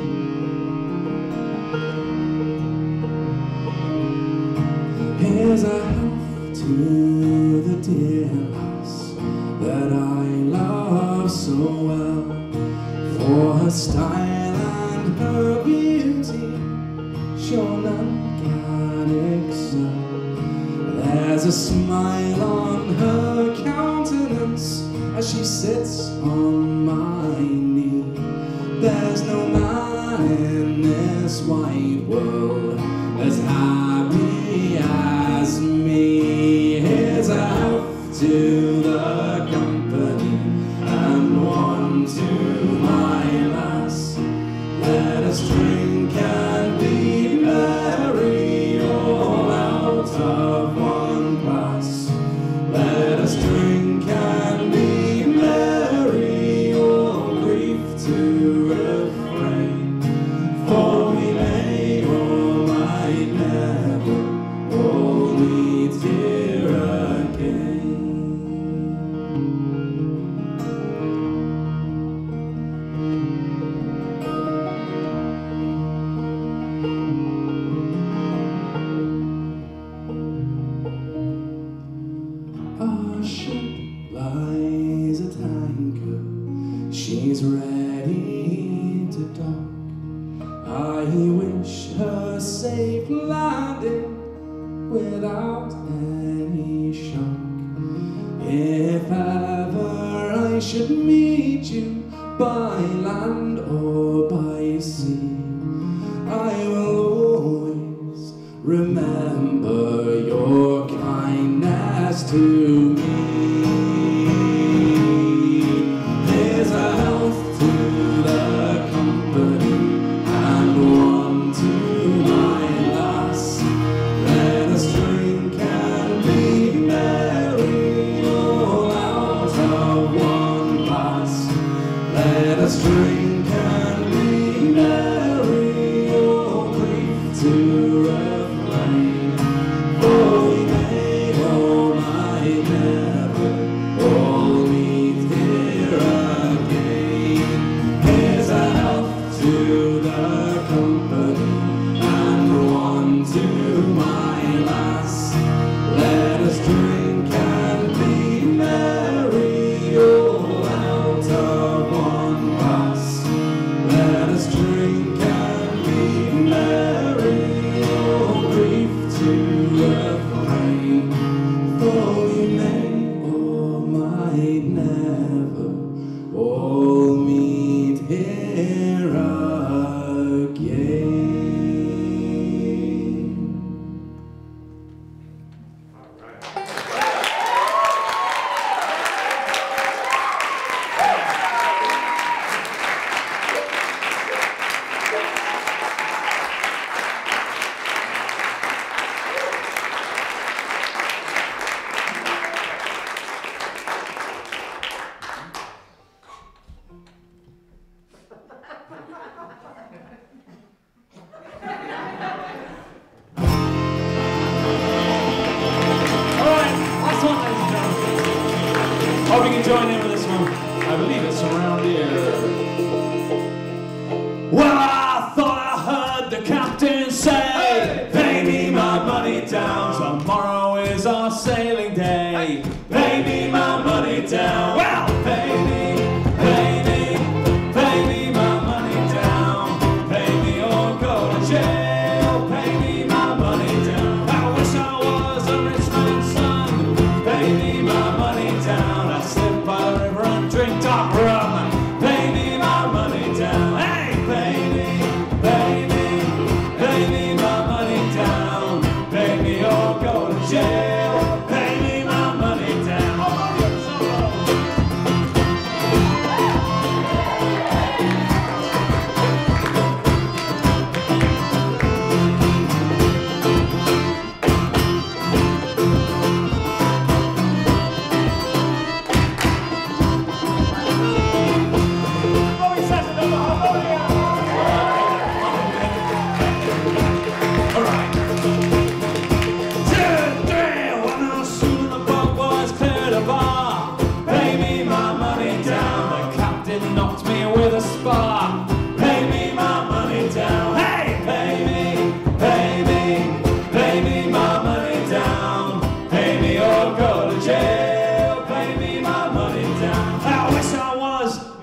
Here's a health to the dear lass that I love so well, for her style and her beauty sure none can excel. There's a smile on her countenance as she sits on my knee. There's no man in this wide world as happy as me. Here's a health to the company, and one to my lass. Let us drink and be merry, all out of one glass. Let us drink and be merry, all grief to refrain. For we may or might never all meet here again. Our ship lies at anchor, she's ready to dock. I wish her safe landing without any shock. If ever I should meet you by land or by sea, I will always remember your kindness to me. Here's a health to the company, and one to my lass. Let us drink and be merry, all out of one glass. Let us drink and be merry, all grief to refrain. For we may or might never all meet here again. Here's a health to the company, and one to my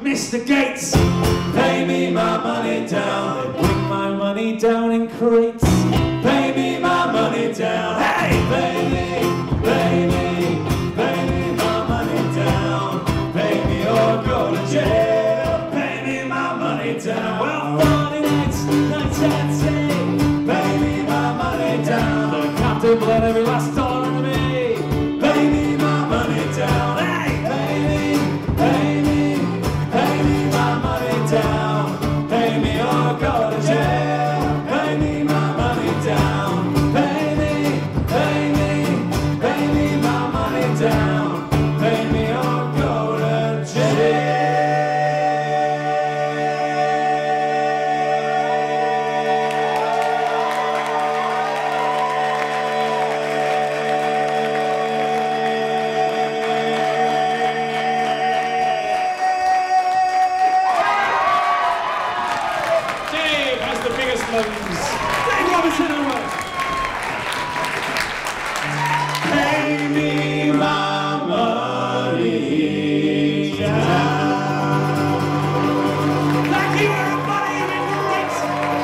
Mister Gates, pay me my money down. They bring my money down in crates. Pay me my money down. Hey, pay me, pay me, pay me my money down. Pay me or go to jail. Pay me my money down. Well, Friday nights, nights at sea. Pay me my money down. The captain bled every last dollar into me. Pay me my money down. Hey, pay me, pay me, pay me my money down. Pay me or go to jail. Pay me my money down. Pay me, pay me, pay me my money down. Pay me or go to jail. Dave has the biggest lungs. Dave Robinson Award. Pay me my money down. Thank you, everybody. You've been great.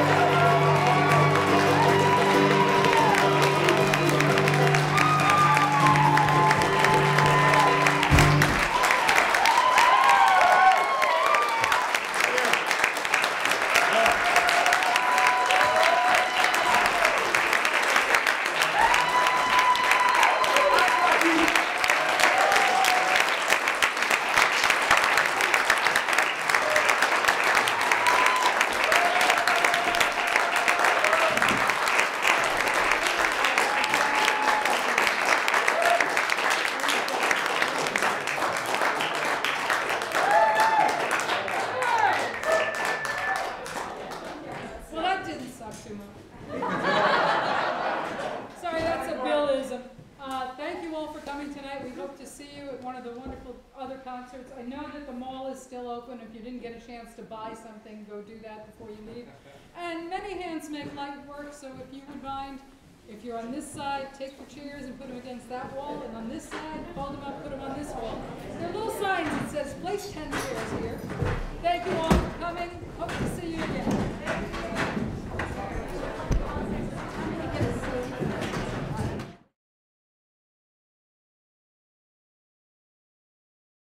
Well, that didn't suck too much. Sorry, that's a Billism. Uh, thank you all for coming tonight. We hope to see you at one of the wonderful other concerts. I know that the mall is still open. If you didn't get a chance to buy something, go do that before you leave. And many hands make light work, so if you would mind, if you're on this side, take the chairs and put them against that wall, and on this side, fold them up, put them on this wall. There are little signs that says, place ten chairs here. Thank you all for coming. Hope to see you again.